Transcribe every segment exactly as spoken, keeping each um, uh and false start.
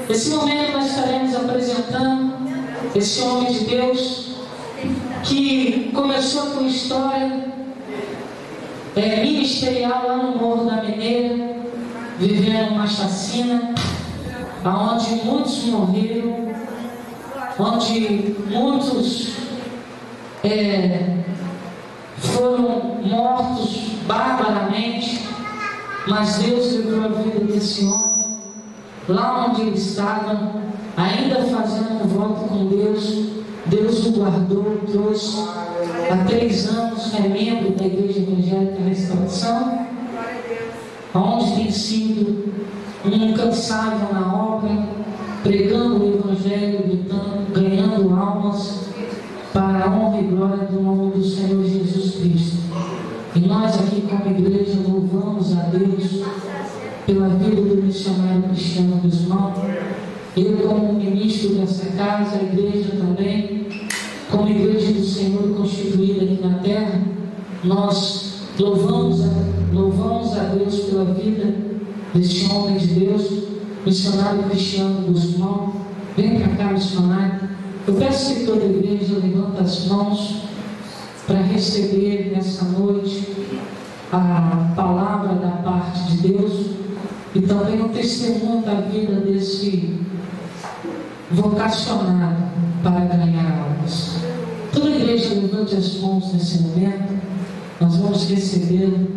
Nesse momento nós estaremos apresentando esse homem de Deus que começou a sua história é, ministerial lá no Morro da Mineira, vivendo uma chacina, onde muitos morreram, onde muitos é, foram mortos barbaramente, mas Deus livrou a vida desse homem. Lá onde ele estava, ainda fazendo um voto com Deus, Deus o guardou, trouxe há três anos, é membro da Igreja Evangélica Restauração, onde tem sido um incansável na obra, pregando o Evangelho, gritando, ganhando almas para a honra e glória do nome do Senhor Jesus Cristo. E nós aqui como igreja louvamos a Deus pela vida do missionário Cristiano Guzmão. Eu como ministro dessa casa, a igreja também, como igreja do Senhor constituída aqui na terra, nós louvamos a, louvamos a Deus pela vida deste homem de Deus, missionário Cristiano Guzmão. Vem para cá, missionário. Eu peço que toda a igreja levanta as mãos para receber nessa noite a palavra da parte de Deus e também o testemunho da vida desse vocacionado para ganhar almas. Toda a igreja levante as mãos nesse momento, nós vamos recebê-lo.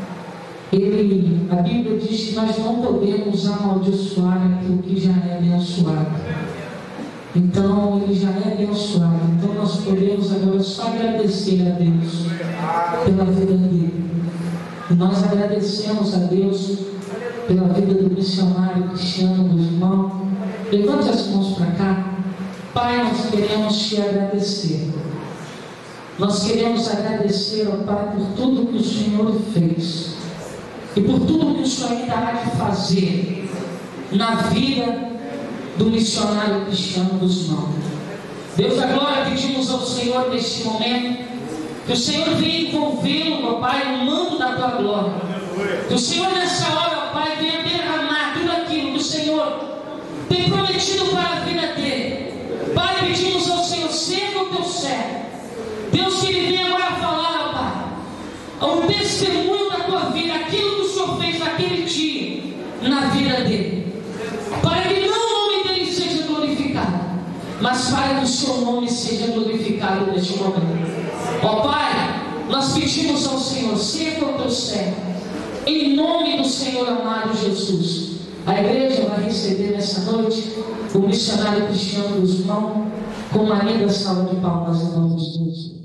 Ele, a Bíblia diz que nós não podemos amaldiçoar aquilo que já é abençoado. Então, ele já é abençoado. Então, nós podemos agora só agradecer a Deus pela vida dele. E nós agradecemos a Deus pela vida do missionário Cristiano Guzmão. Levante as mãos para cá. Pai, nós queremos te agradecer. Nós queremos agradecer ao Pai por tudo que o Senhor fez e por tudo que o Senhor ainda há de fazer na vida do missionário Cristiano Guzmão. Deus da glória, pedimos ao Senhor neste momento que o Senhor venha envolvê-lo, ó Pai, no manto da tua glória. Que o Senhor nessa hora, ó Pai, venha derramar tudo aquilo que o Senhor tem prometido para a vida dele. Pai, pedimos ao Senhor, seja o teu servo. Deus, que ele venha agora falar, ó Pai, o testemunho da tua vida, aquilo que o Senhor fez naquele dia na vida dele. Para que não o nome dele seja glorificado, mas para que o seu nome seja glorificado neste momento. Ó Pai, nós pedimos ao Senhor, seja o teu servo, em nome do Senhor amado Jesus. A igreja vai receber nessa noite o missionário Cristiano Guzmão com uma linda salva de palmas em nome de Deus.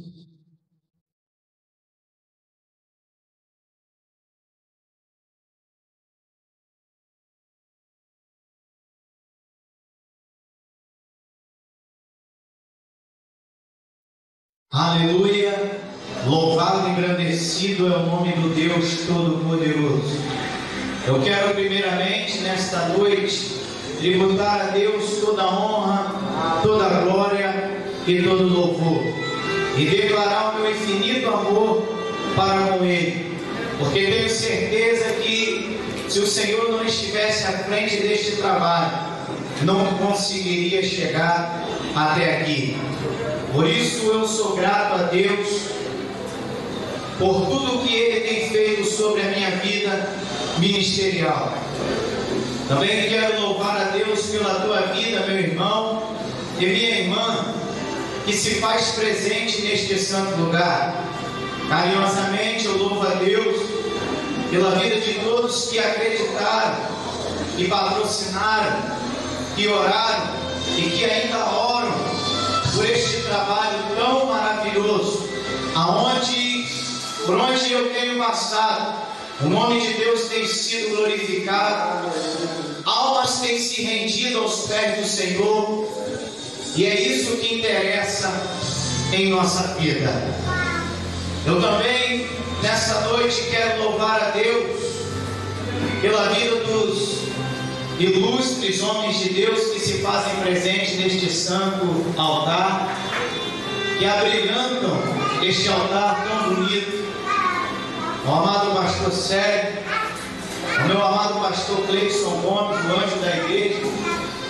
Aleluia, louvado e engrandecido é o nome do Deus Todo-Poderoso. Eu quero primeiramente nesta noite tributar a Deus toda a honra, toda a glória e todo o louvor, e declarar o meu infinito amor para com Ele, porque tenho certeza que se o Senhor não estivesse à frente deste trabalho, não conseguiria chegar até aqui. Por isso eu sou grato a Deus por tudo que Ele tem feito sobre a minha vida ministerial. Também quero louvar a Deus pela tua vida, meu irmão e minha irmã, que se faz presente neste santo lugar. Carinhosamente eu louvo a Deus pela vida de todos que acreditaram, que patrocinaram, que oraram e que ainda oram por este trabalho tão maravilhoso, aonde, por onde eu tenho passado, o nome de Deus tem sido glorificado, almas têm se rendido aos pés do Senhor, e é isso que interessa em nossa vida. Eu também, nessa noite, quero louvar a Deus pela vida dos ilustres homens de Deus que se fazem presentes neste santo altar, que abrilhantam este altar tão bonito. O amado pastor Sérgio, o meu amado pastor Cleison Gomes, o anjo da igreja,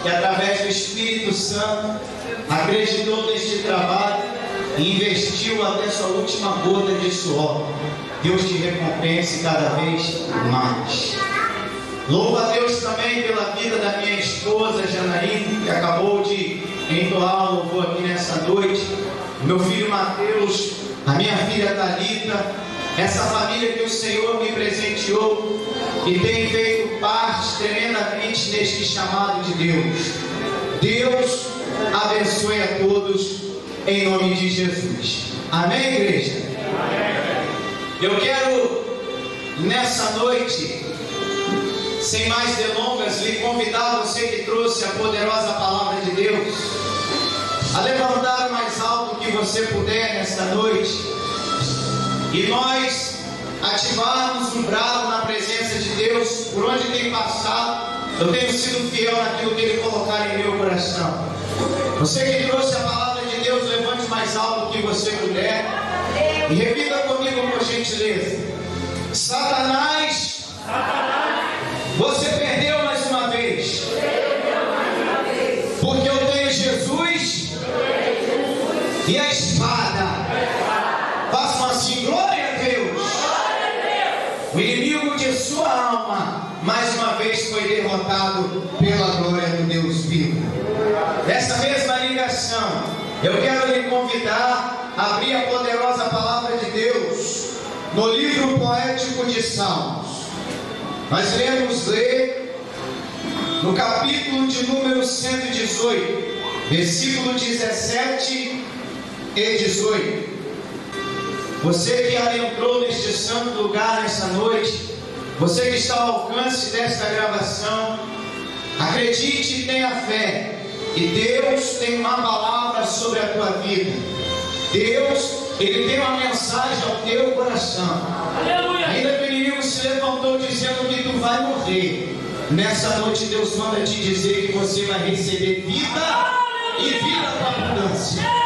que através do Espírito Santo acreditou neste trabalho e investiu até sua última gota de suor. Deus te recompense cada vez mais. Louvo a Deus também pela vida da minha esposa Janaína, que acabou de entoar o louvor aqui nessa noite. Meu filho Mateus, a minha filha Thalita, essa família que o Senhor me presenteou e tem feito parte tremendamente neste chamado de Deus. Deus abençoe a todos em nome de Jesus. Amém, igreja? Amém. Eu quero nessa noite, sem mais delongas, lhe convidar, você que trouxe a poderosa palavra de Deus, a levantar o mais alto que você puder nesta noite e nós ativarmos um brado na presença de Deus. Por onde tem passado, eu tenho sido fiel naquilo que Ele colocar em meu coração. Você que trouxe a palavra de Deus, levante mais alto que você puder e repita comigo, por gentileza: Satanás, você perdeu mais uma vez, porque eu tenho Jesus e a espada. Façam assim: glória a Deus. O inimigo de sua alma mais uma vez foi derrotado pela glória do Deus vivo. Nessa mesma ligação, eu quero lhe convidar a abrir a poderosa palavra de Deus no livro poético de Salmos. Nós iremos ler no capítulo de número cento e dezoito, versículo dezessete e dezoito. Você que adentrou neste santo lugar nessa noite, você que está ao alcance desta gravação, acredite e tenha fé, que Deus tem uma palavra sobre a tua vida. Deus, Ele tem uma mensagem ao teu coração. Aleluia. Ainda que o inimigo se levantou dizendo que tu vai morrer, nessa noite Deus manda te dizer que você vai receber vida e vida para abundância.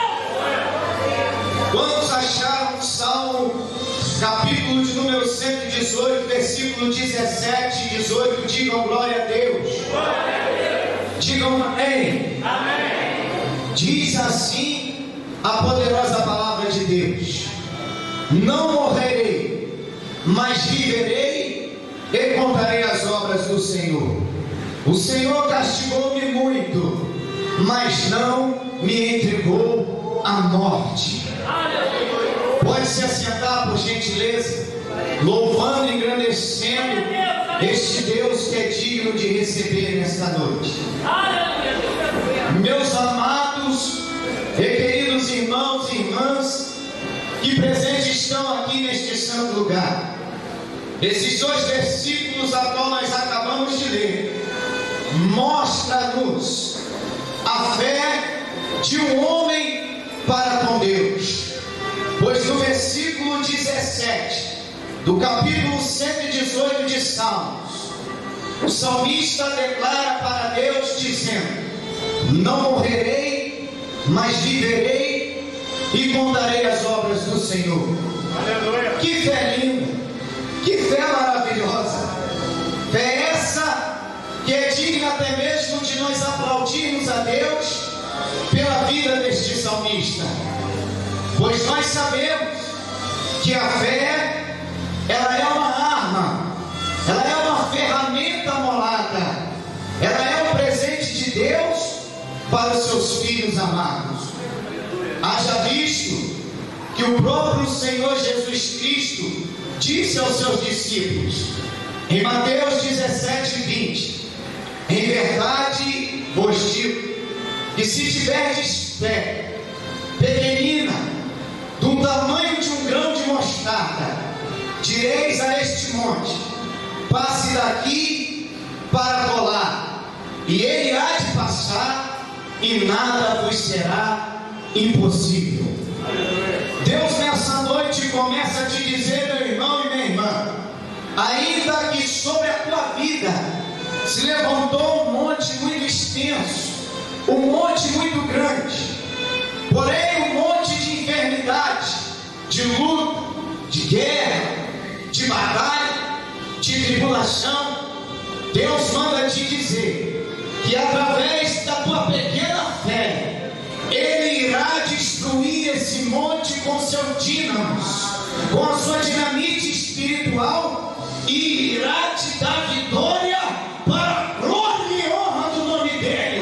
Quantos acharam o Salmo, capítulo de número cento e dezoito, versículo dezessete e dezoito? Digam glória a Deus. Glória a Deus. Digam amém. Amém. Diz assim a poderosa palavra de Deus: não morrerei, mas viverei e contarei as obras do Senhor. O Senhor castigou-me muito, mas não me entregou à morte. Pode se assentar, por gentileza, louvando e engrandecendo este Deus que é digno de receber nesta noite. Meus amados e queridos irmãos e irmãs que presentes estão aqui neste santo lugar, esses dois versículos a qual nós acabamos de ler mostra-nos a fé de um homem para com Deus. Pois no versículo dezessete do capítulo cento e dezoito de Salmos, o salmista declara para Deus dizendo: não morrerei, mas viverei e contarei as obras do Senhor. Aleluia. Que fé linda, que fé maravilhosa, fé essa que é digna até mesmo de nós aplaudirmos a Deus pela vida deste salmista. Pois nós sabemos que a fé, ela é uma arma, ela é uma ferramenta molada, ela é um presente de Deus para os seus filhos amados. Haja visto que o próprio Senhor Jesus Cristo disse aos seus discípulos, em Mateus dezessete, vinte: em verdade vos digo, que se tiverdes fé pequenina, do tamanho de um grão de mostarda, direis a este monte: passe daqui para colar, e ele há de passar, e nada vos será impossível. Deus nessa noite começa a te dizer, meu irmão e minha irmã, ainda que sobre a tua vida se levantou um monte muito extenso, um monte muito grande, porém um monte de enfermidade, de luto, de guerra, de batalha, de tribulação, Deus manda te dizer que através conte com seu dínamos, com a sua dinamite espiritual, e irá te dar vitória para a glória e honra do nome dele.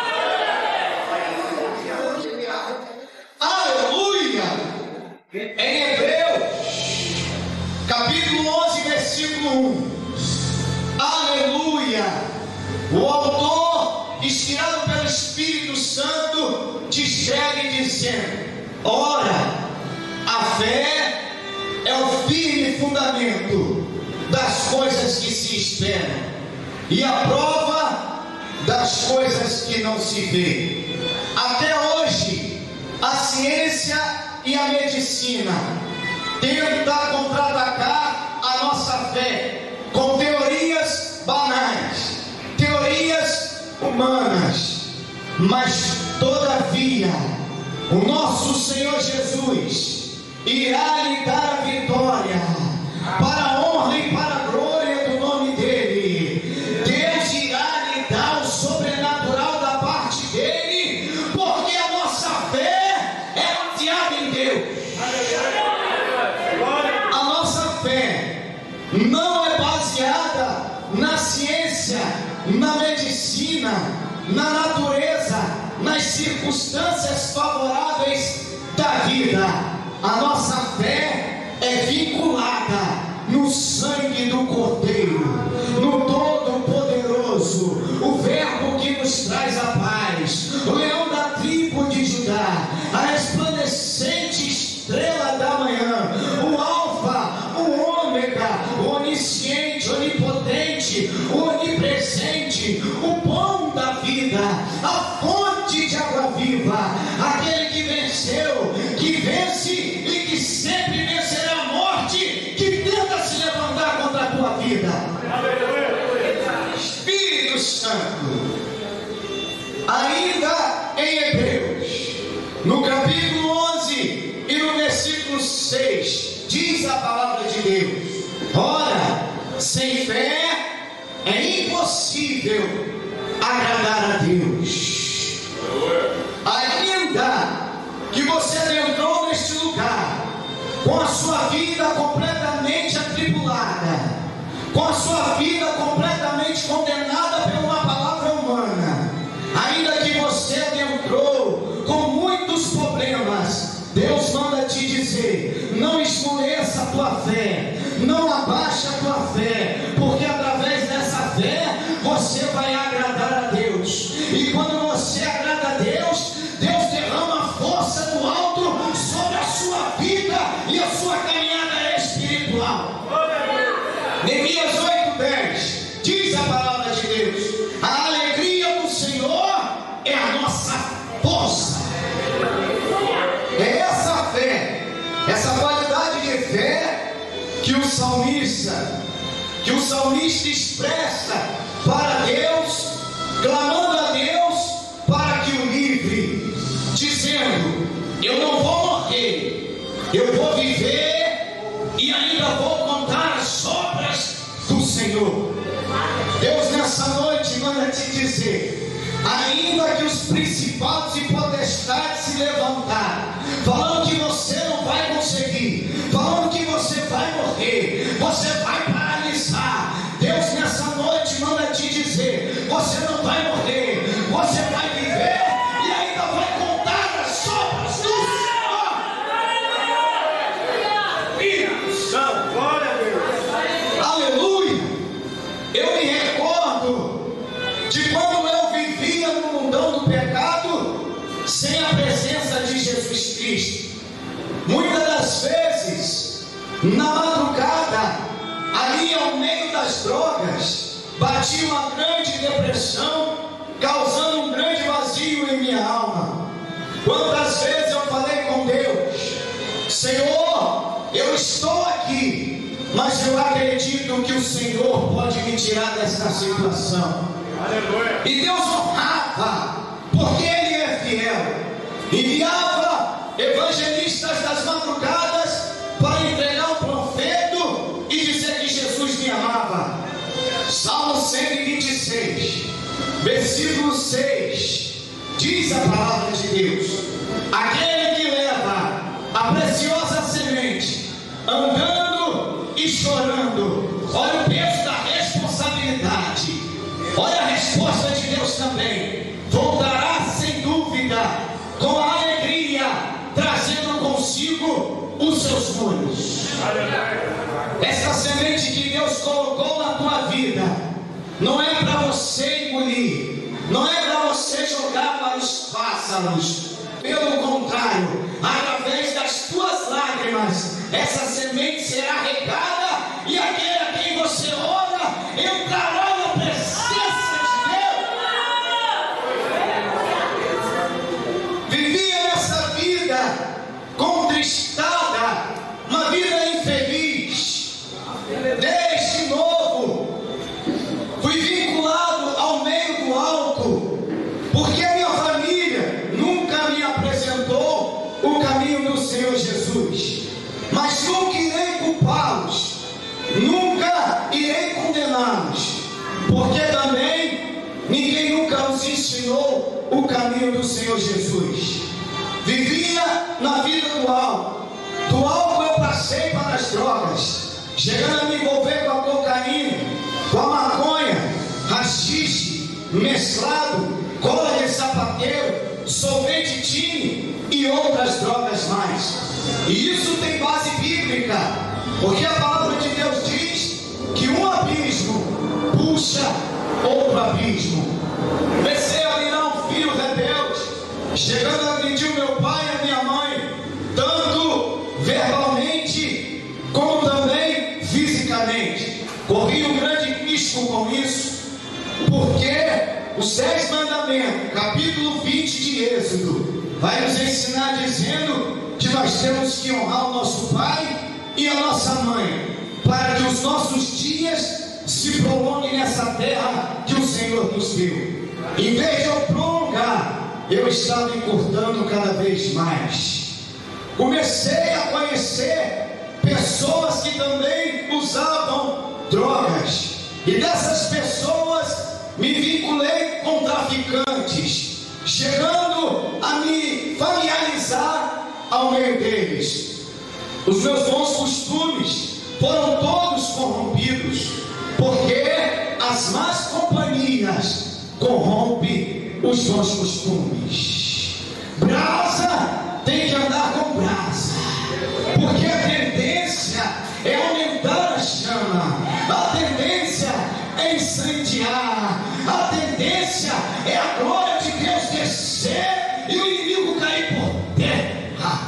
Aleluia! Em Hebreus, capítulo onze, versículo um. Aleluia! O autor, inspirado pelo Espírito Santo, descreve dizendo: ora, a fé é o firme fundamento das coisas que se esperam e a prova das coisas que não se vê. Até hoje, a ciência e a medicina tentam contra-atacar a nossa fé com teorias banais, teorias humanas, mas todavia o nosso Senhor Jesus irá lhe dar a vitória para a honra e para a glória do nome dele. Deus irá lhe dar o sobrenatural da parte dele, porque a nossa fé é baseada em Deus. A nossa fé não é baseada na ciência, na medicina, na natureza, nas circunstâncias favoráveis da vida. A nossa fé é vinculada no sangue do Cordeiro, no Todo-Poderoso, o Verbo que nos traz a paz, o leão da tribo de Judá, a resplandecente estrela da manhã, o Alfa, o Ômega, o onisciente, onipotente, o onipresente, o pão da vida, a fonte de água viva, aquele que venceu, que vence e que sempre vencerá a morte que tenta se levantar contra a tua vida. Espírito Santo, ainda em Hebreus, no capítulo onze e no versículo seis, diz a palavra de Deus: ora, sem fé é impossível agradar a Deus. Ainda que você entrou neste lugar com a sua vida completamente atribulada, com a sua vida completamente condenada por uma palavra humana, ainda que você entrou com muitos problemas, Deus manda te dizer: não esmoreça a tua fé, não abaixa a tua fé, porque através dessa fé você vai agradar a Deus. E quando você agrada a Deus, Deus derrama a força do alto sobre a sua vida e a sua caminhada espiritual. Neemias oito, dez diz a palavra de Deus: a alegria do Senhor é a nossa força. É essa fé, essa qualidade de fé que o salmista, que o salmista expressa para Deus, clamando a Deus para que o livre, dizendo: eu não vou morrer, eu vou viver e ainda vou contar as obras do Senhor. Deus nessa noite manda te dizer: ainda que os principados e potestades se levantarem, falando que você não vai conseguir, falando que você vai morrer, você vai paralisar, Deus nessa noite manda te dizer: você não vai morrer, você vai viver e ainda vai contar as obras do Senhor. Espírito Santo, glória a Deus. Aleluia. Eu me recordo de quando eu vivia no mundão do pecado, sem a presença de Jesus Cristo. Muitas das vezes, na madrugada, ali ao meio das drogas, batia uma grande depressão, causando um grande vazio em minha alma. Quantas vezes eu falei com Deus: Senhor, eu estou aqui, mas eu acredito que o Senhor pode me tirar dessa situação. Aleluia. E Deus honrava, porque Ele é fiel. Enviava evangelistas das madrugadas para entregar o profeto e dizer que Jesus me amava. Salmo cento e vinte e seis, versículo seis, diz a palavra de Deus: aquele que leva a preciosa semente, andando e chorando. Olha o peso da responsabilidade. Olha a resposta de Deus também. Voltará sem dúvida, com alegria, trazendo consigo os seus molhos. Essa semente que Deus colocou na tua vida não é para você engolir, não é para você jogar para os pássaros. Pelo contrário, através das tuas lágrimas, essa semente será regada, e aquele a quem você ora entrará na presença de Deus. Vivia nessa vida contristada, uma vida infeliz. Desde novo fui vinculado ao meio do álcool, porque a minha família nunca me apresentou o caminho do Senhor Jesus. Mas nunca irei culpá-los, nunca irei condená-los, porque também ninguém nunca os ensinou o caminho do Senhor Jesus. Vivia na vida do álcool. Do álcool eu passei para as drogas, chegando a me envolver com a cocaína, com a maconha, haxixe, mesclado, cola de sapateiro, solvente tine e outras drogas mais. E isso tem base bíblica, porque a palavra de Deus diz que um abismo puxa outro abismo. Comecei a virar um filho rebelde, chegando a agredir o meu pai e a minha mãe, tanto verbalmente como também fisicamente. Corri um grande risco com isso, porque os dez mandamentos, capítulo vinte de Êxodo, vai nos ensinar dizendo que nós temos que honrar o nosso pai e a nossa mãe, para que os nossos dias se prolonguem nessa terra que o Senhor nos deu. Em vez de eu prolongar, eu estava encurtando cada vez mais. Comecei a conhecer pessoas que também usavam drogas, e dessas pessoas me vinculei com traficantes, chegando a me familiarizar ao meio deles. Os meus bons costumes foram todos corrompidos, porque as más companhias corrompem os bons costumes. Brasa tem que andar com brasa, porque a tendência é aumentar a chama, a tendência é incendiar, a tendência é a glória de Deus descer e o inimigo cair por terra.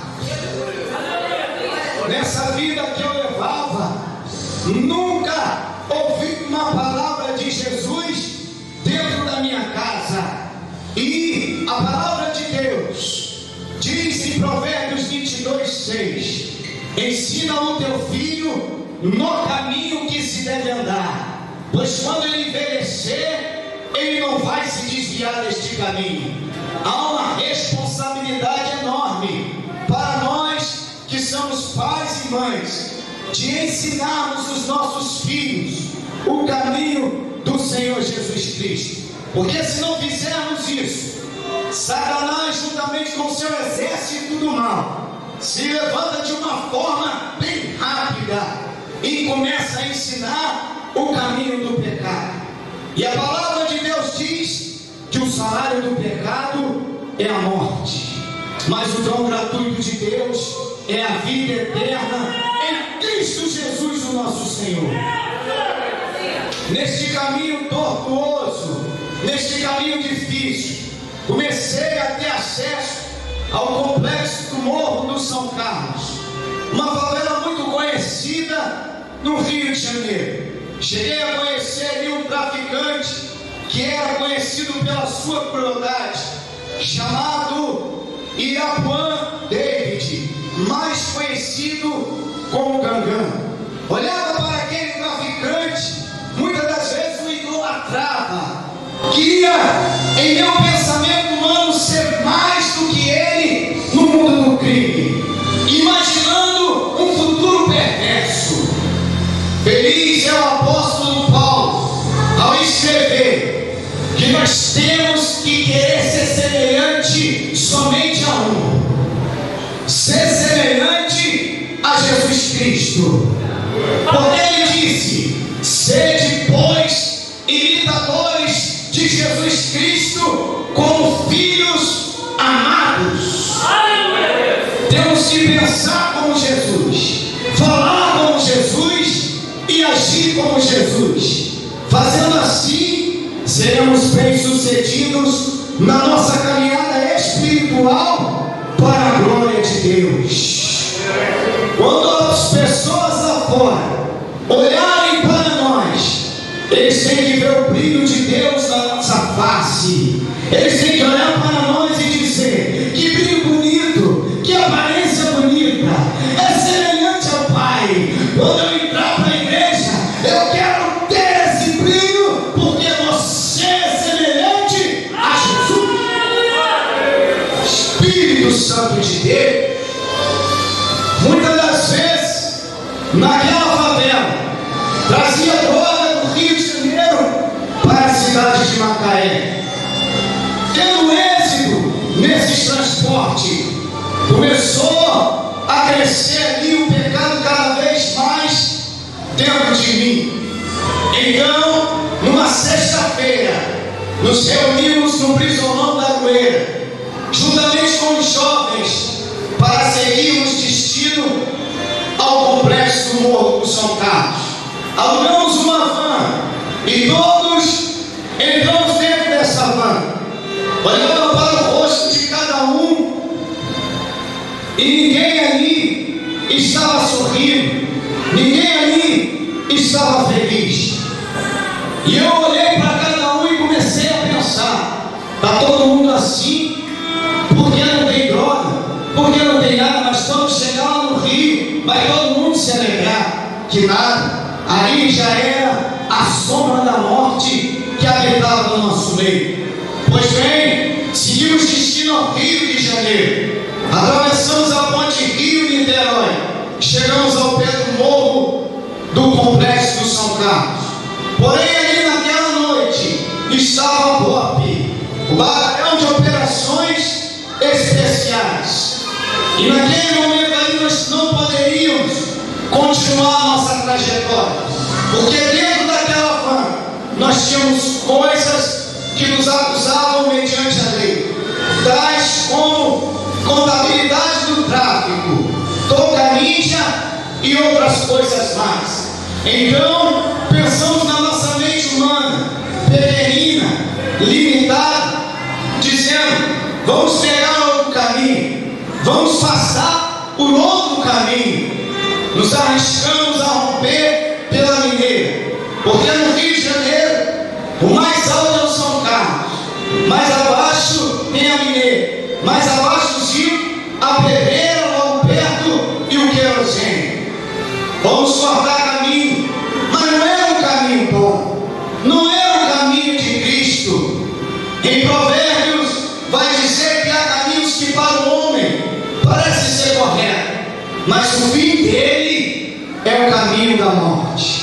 Nessa vida que eu levava, nunca ouvi uma palavra de Jesus dentro da minha casa. E a palavra de Deus diz em Provérbios vinte e dois, seis: ensina o teu filho no caminho que se deve andar, pois quando ele envelhecer, ele não vai se desviar deste caminho. Há uma responsabilidade enorme para nós que somos pais e mães, de ensinarmos os nossos filhos o caminho do Senhor Jesus Cristo. Porque se não fizermos isso, Satanás, juntamente com seu exército do mal, se levanta de uma forma bem rápida e começa a ensinar o caminho do pecado. E a palavra de Deus diz que o salário do pecado é a morte, mas o dom gratuito de Deus é a vida eterna em Cristo Jesus, o nosso Senhor. Neste caminho tortuoso, neste caminho difícil, comecei a ter acesso ao complexo do Morro do São Carlos, uma favela muito conhecida no Rio de Janeiro. Cheguei a conhecer ali um traficante que era conhecido pela sua crueldade, chamado Irapuã David, mais conhecido como Gangan. Olhava para aquele traficante, muitas das vezes o idolatrava, queria em meu pensamento humano ser mais do que ele no mundo do crime, imaginando um futuro perverso. Feliz é o apóstolo Paulo ao escrever que nós temos que querer ser semelhante somente a um, ser semelhante a Jesus Cristo. Porque Ele disse: sede, pois, imitadores de Jesus Cristo, como filhos amados. Temos que pensar como Jesus, falar como Jesus e agir como Jesus. Fazendo assim, seremos bem-sucedidos na nossa caminhada espiritual para a glória de Deus. Quando as pessoas lá fora olharem para nós, eles têm que ver o brilho de Deus na nossa face. Eles têm que olhar para nós e dizer: que brilho bonito, que aparência bonita, é semelhante ao Pai. Quando eu entrar para a igreja, eu quero ter esse brilho, porque você é semelhante a Jesus. Espírito Santo de Deus. Muitas das vezes, naquela favela, trazia droga do Rio de Janeiro para a cidade de Macaé. Tendo êxito nesses transportes, começou a crescer ali o pecado cada vez mais dentro de mim. Então, numa sexta-feira, nos reunimos no Brisonão da Aroeira, juntamente com os jovens, para seguirmos destino ao complexo do Morro do São Carlos. Alugamos uma van e todos entramos dentro dessa van, olhando para o rosto de cada um, e ninguém ali estava sorrindo, ninguém ali estava feliz. E eu olhei para cada um e comecei a pensar: está todo mundo assim? Porque não tem droga, porque não tem nada, mas quando chegar lá no Rio, vai todo mundo se alegrar. Que nada, aí já era a sombra da morte que habitava no nosso meio. Pois bem, seguimos destino ao Rio de Janeiro, atravessamos a ponte Rio-Niterói, chegamos ao pé do morro do complexo do São Carlos. Porém, ali naquela noite estava a B O P, o Batalhão de Operações Especiais. E naquele momento ali nós não poderíamos continuar a nossa trajetória, porque dentro daquela van nós tínhamos coisas que nos acusavam mediante a lei, tais como contabilidade do tráfico, toca ninja e outras coisas mais. Então, pensamos na nossa mente humana, pequenina, limitada, dizendo: vamos pegar outro caminho, vamos passar por outro caminho. Nos arriscamos a romper pela Mineira, porque no Rio de Janeiro o mais alto é o São Carlos, mais abaixo tem a Mineira, mais abaixo do Rio, a Pedreira, logo perto, e o Querosene. Vamos cortar caminho, mas não era um caminho bom, não era o caminho de Cristo. Em Provérbios vai dizer que há caminhos que para o homem parece ser correto, mas o fim dele é o caminho da morte.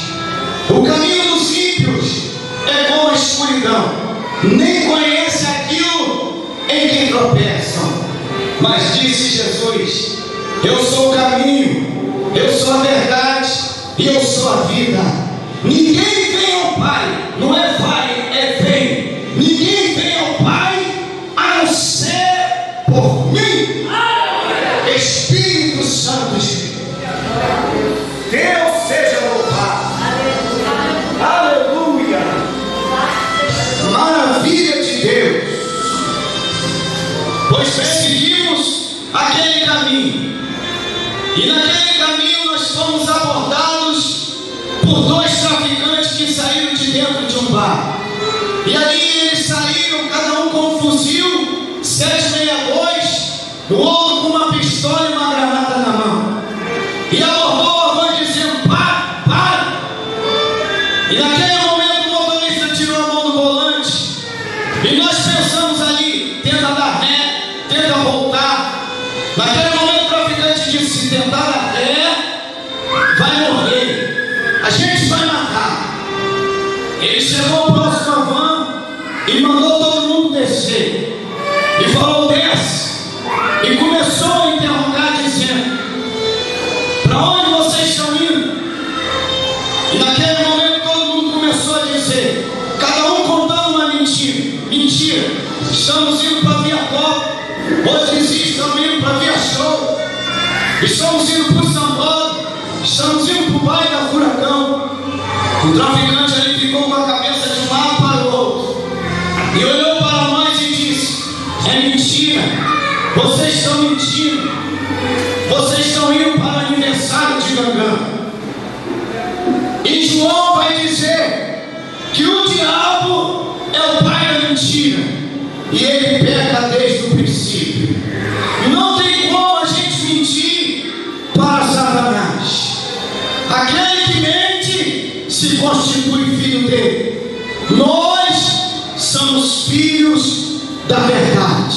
O caminho dos ímpios é como a escuridão, nem conhece aquilo em que tropeçam. Mas disse Jesus: eu sou o caminho, eu sou a verdade e eu sou a vida. Ninguém vem ao Pai, não é vai, é vem. Ninguém vem ao Pai a não ser por mim. Espírito Santo de Deus, Deus seja louvado. Aleluia. Maravilha de Deus. Pois perseguimos aquele caminho, e naquele caminho nós fomos abordados por dois traficantes que saíram de dentro de um bar. E ali eles saíram, cada um com um fuzil sete sessenta e dois, o outro com uma pistola e uma granada na mão, e abordou a van dizendo: para, para. E naquele momento o motorista tirou a mão do volante, e nós pensamos ali: tenta dar ré, tenta voltar. Naquele momento o traficante disse: se tentar dar ré, vai morrer, a gente vai matar. Ele chegou próximo à van e mandou todo mundo descer, e falou: desce. E começou a interrogar dizendo: para estamos indo para Via Copa, outros diziam estamos indo para Via Show, estamos indo para o São Paulo, estamos indo para o bairro da Furacão. O traficante ali ficou com a cabeça de um lado para o outro e olhou para nós e disse: é mentira, vocês estão mentindo, vocês estão indo para o aniversário de Gangã. E João vai dizer que o diabo é o pai da mentira e ele peca desde o princípio. Não tem como a gente mentir para Satanás. Aquele que mente se constitui filho dele. Nós somos filhos da verdade.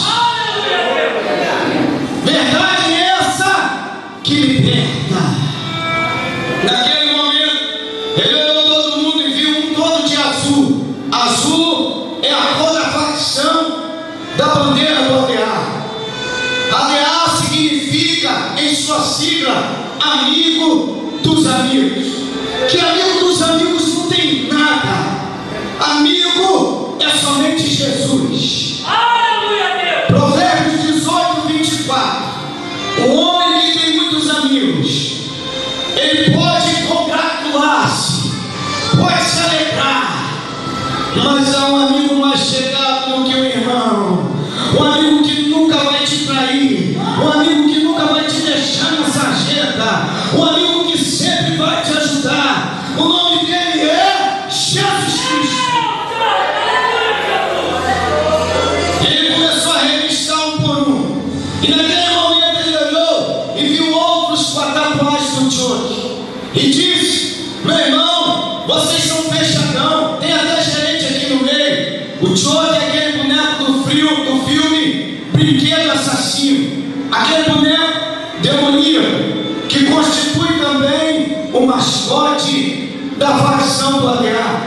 Verdade essa que liberta. Naquele momento, ele olhou todo mundo e viu um todo de azul. Azul é a cor da facção da bandeira do A D A. A D A significa, em sua sigla, amigo dos amigos. Que amigo dos amigos não tem nada. Amigo é somente Jesus. Provérbios dezoito, vinte e quatro. O homem que tem muitos amigos, ele pode congratular-se, pode se alegrar, mas há um amigo mais chegado do que o irmão, um amigo que nunca vai te trair, um amigo que nunca vai te deixar na sarjeta, um amigo que sempre vai te ajudar. O nome dele é Jesus Cristo. Ele começou a revistar um por um, e naquele momento ele olhou e viu outros com a tatuagem do choque e disse: meu irmão, vocês são fechadão, tem até gerente aqui no meio. O choque é aquele boneco do frio, do filme Brinquedo Assassino, aquele boneco demoníaco que constitui também o mascote da facção do A D A.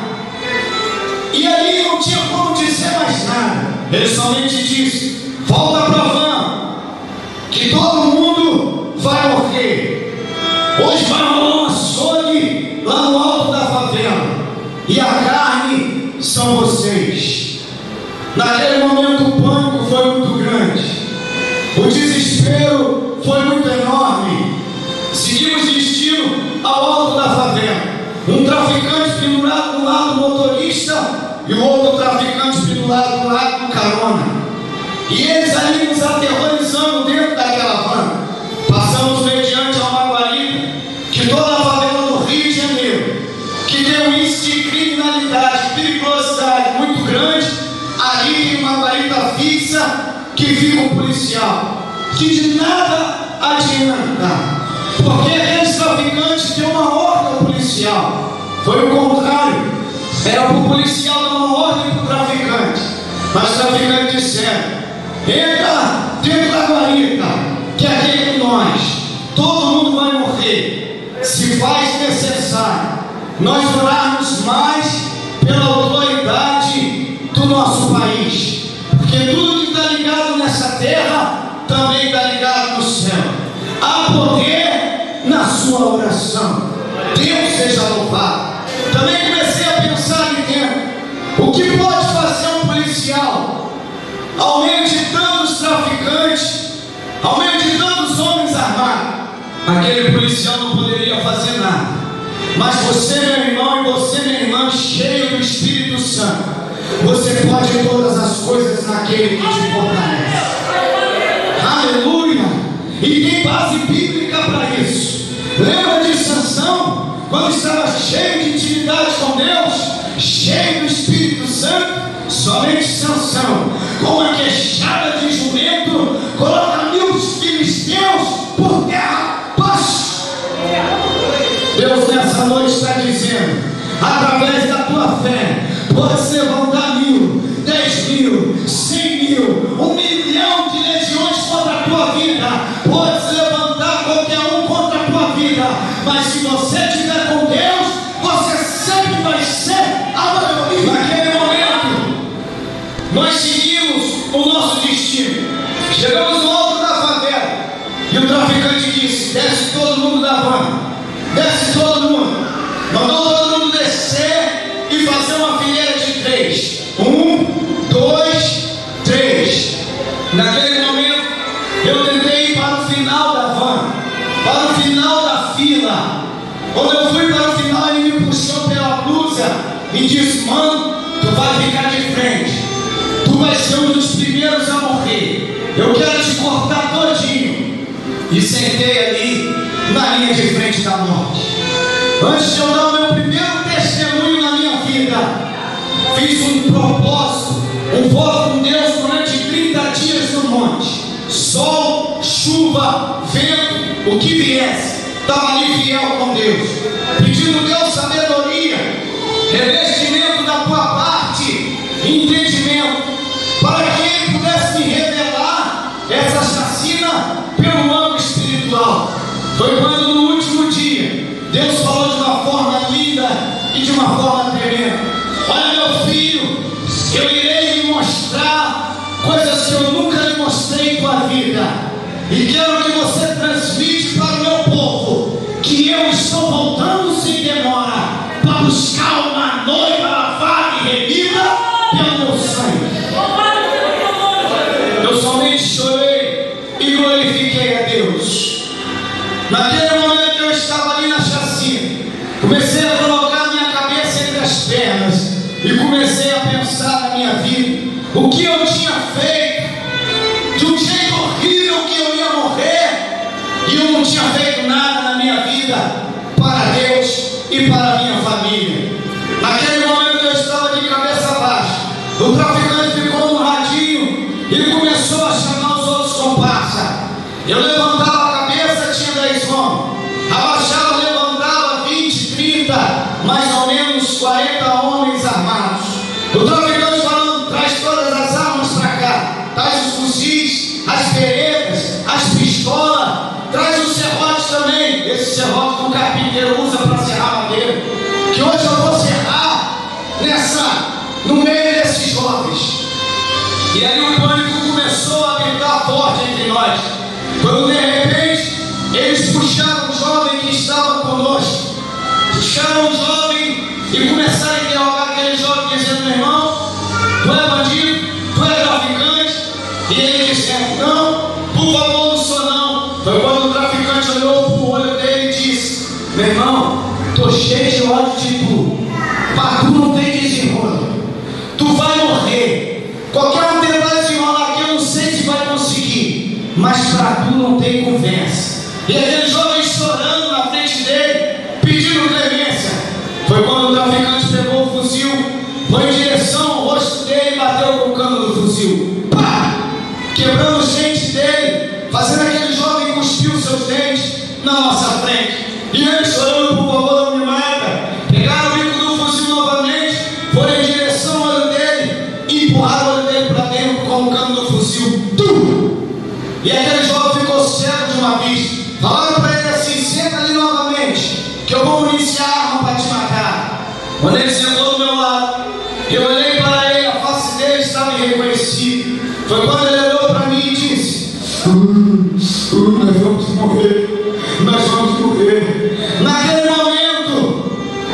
E aí não tinha como dizer mais nada. Ele somente disse: volta para a van, que todo mundo vai morrer. Hoje vai rolar um açougue lá no alto da favela, e a carne são vocês. Naquele momento o pânico foi muito grande, o desespero foi muito enorme. Seguimos destino ao alto da favela. Um traficante pendurado do lado do motorista e o outro traficante pendurado do lado do carona. E eles ali nos aterrorizando dentro daquela van. Passamos mediante a uma guarita que toda a favela do Rio de Janeiro, que tem um índice de criminalidade, periculosidade muito grande, ali tem uma guarita fixa que fica um policial, que de nada adianta, porque aqueles traficantes têm uma ordem ao policial. Foi o contrário, era para o policial dar uma ordem para o traficante, mas os traficantes disseram: entra dentro da guarita, que aqui é com nós, todo mundo vai morrer, se faz necessário nós orarmos mais pela autoridade do nosso país, porque tudo que está ligado nessa terra também está ligado no céu. Há poder na sua oração. Deus seja louvado. Também comecei a pensar ali dentro: o que pode fazer um policial ao meio de tantos traficantes, ao meio de tantos homens armados? Aquele policial não poderia fazer nada, mas você, meu irmão, e você, minha irmã, cheio do Espírito Santo, você pode todas as coisas naquele que te fortalece. Aleluia! E tem base bíblica para isso. Lembra de Sansão, quando estava cheio de intimidade com Deus, cheio do Espírito Santo? Somente Sansão, com uma queixada de jumento, coloca mil filisteus por terra abaixo. Deus nessa noite está dizendo: através da tua fé, pode se levantar mil, dez mil, cem mil, um milhão de legiões contra a tua vida, pode se levantar qualquer um contra a tua vida, mas se você estiver com Deus, você sempre vai ser a maioria. Naquele momento, nós seguimos o nosso destino, chegamos no alto da favela, e o traficante disse: desce todo mundo da van, desce todo mundo. Mandou todo mundo descer e fazer uma fileira de três. Um, dois, três. Naquele momento, eu tentei ir para o final da van, para o final da fila. Quando eu fui para o final, ele me puxou pela blusa e disse: mano, tu vai ficar de frente, tu vai ser um dos primeiros a morrer, eu quero te cortar todinho. E sentei ali na linha de frente da morte. Antes de eu dar o meu primeiro testemunho na minha vida, fiz um propósito, um voto com Deus durante trinta dias no monte. Sol, chuva, vento, o que viesse, estava ali fiel com Deus, pedindo Deus sabedoria, revestimento da tua parte, entendimento, para que Ele pudesse me revelar essa chacina pelo ângulo espiritual. Foi quando no último dia Deus falou de uma forma linda e de uma forma tremenda: olha, meu filho, eu irei lhe mostrar coisas que eu nunca lhe mostrei em tua vida, e quero que você transmite para o meu povo que eu estou voltando sem demora para buscar uma noiva lavada e remida pelo meu sangue. Eu somente chorei e glorifiquei a Deus. Naquele momento que eu estava ali na chacina, comecei a colocar minha cabeça entre as pernas e comecei a pensar na minha vida, o que eu tinha feito, de um jeito horrível que eu ia morrer, e eu não tinha feito nada na minha vida para Deus e para a minha família. Naquele momento que eu estava de cabeça baixa, o traficante ficou no radinho e começou a chamar os outros comparsas. Eu levantava a cabeça, tinha dez homens, abaixava, levantava vinte, trinta, mais ou menos quarenta homens armados. O traficante falando: traz todas as armas para cá, traz os fuzis, as peretas, as pistolas, traz os serrotes também, esse serrote que o carpinteiro usa para serrar madeira, que hoje eu vou serrar nessa, no meio desses jovens. E aí o pânico começou a habitar forte entre nós, quando de repente eles puxaram o jovem que estava conosco, puxaram o jovem e começaram a interrogar aquele jovem, dizendo: meu irmão, tu é bandido, tu é traficante? E ele dizendo: não, por favor, não sou não. Foi quando o traficante olhou para o olho dele e disse: meu irmão, estou cheio de ódio de tu, mas tu não tem desenrolo, tu vai morrer. Qualquer um tentar desenrolar aqui, eu não sei se vai conseguir, mas para tu não tem conversa. E aquele jovem chorando na frente dele, pedindo clemência. Foi quando o traficante pegou o fuzil, foi em direção ao rosto dele e bateu com o cano do fuzil, pá! Quebrando os dentes dele, fazendo aquele jovem cuspir os seus dentes na nossa frente. E ele chorando: por favor, não me mata. Pegaram o bico do fuzil novamente, foram em direção ao olho dele e empurraram o olho dele para dentro com o cano do fuzil. Tum! E aquele jovem ficou cego de uma vista. Falaram para ele assim: senta ali novamente, que eu vou municiar a arma para te matar. Quando ele sentou do meu lado, eu olhei para ele, a face dele estava irreconhecível. Foi quando ele olhou para mim e disse: uh, uh, nós vamos morrer, nós vamos morrer. Naquele momento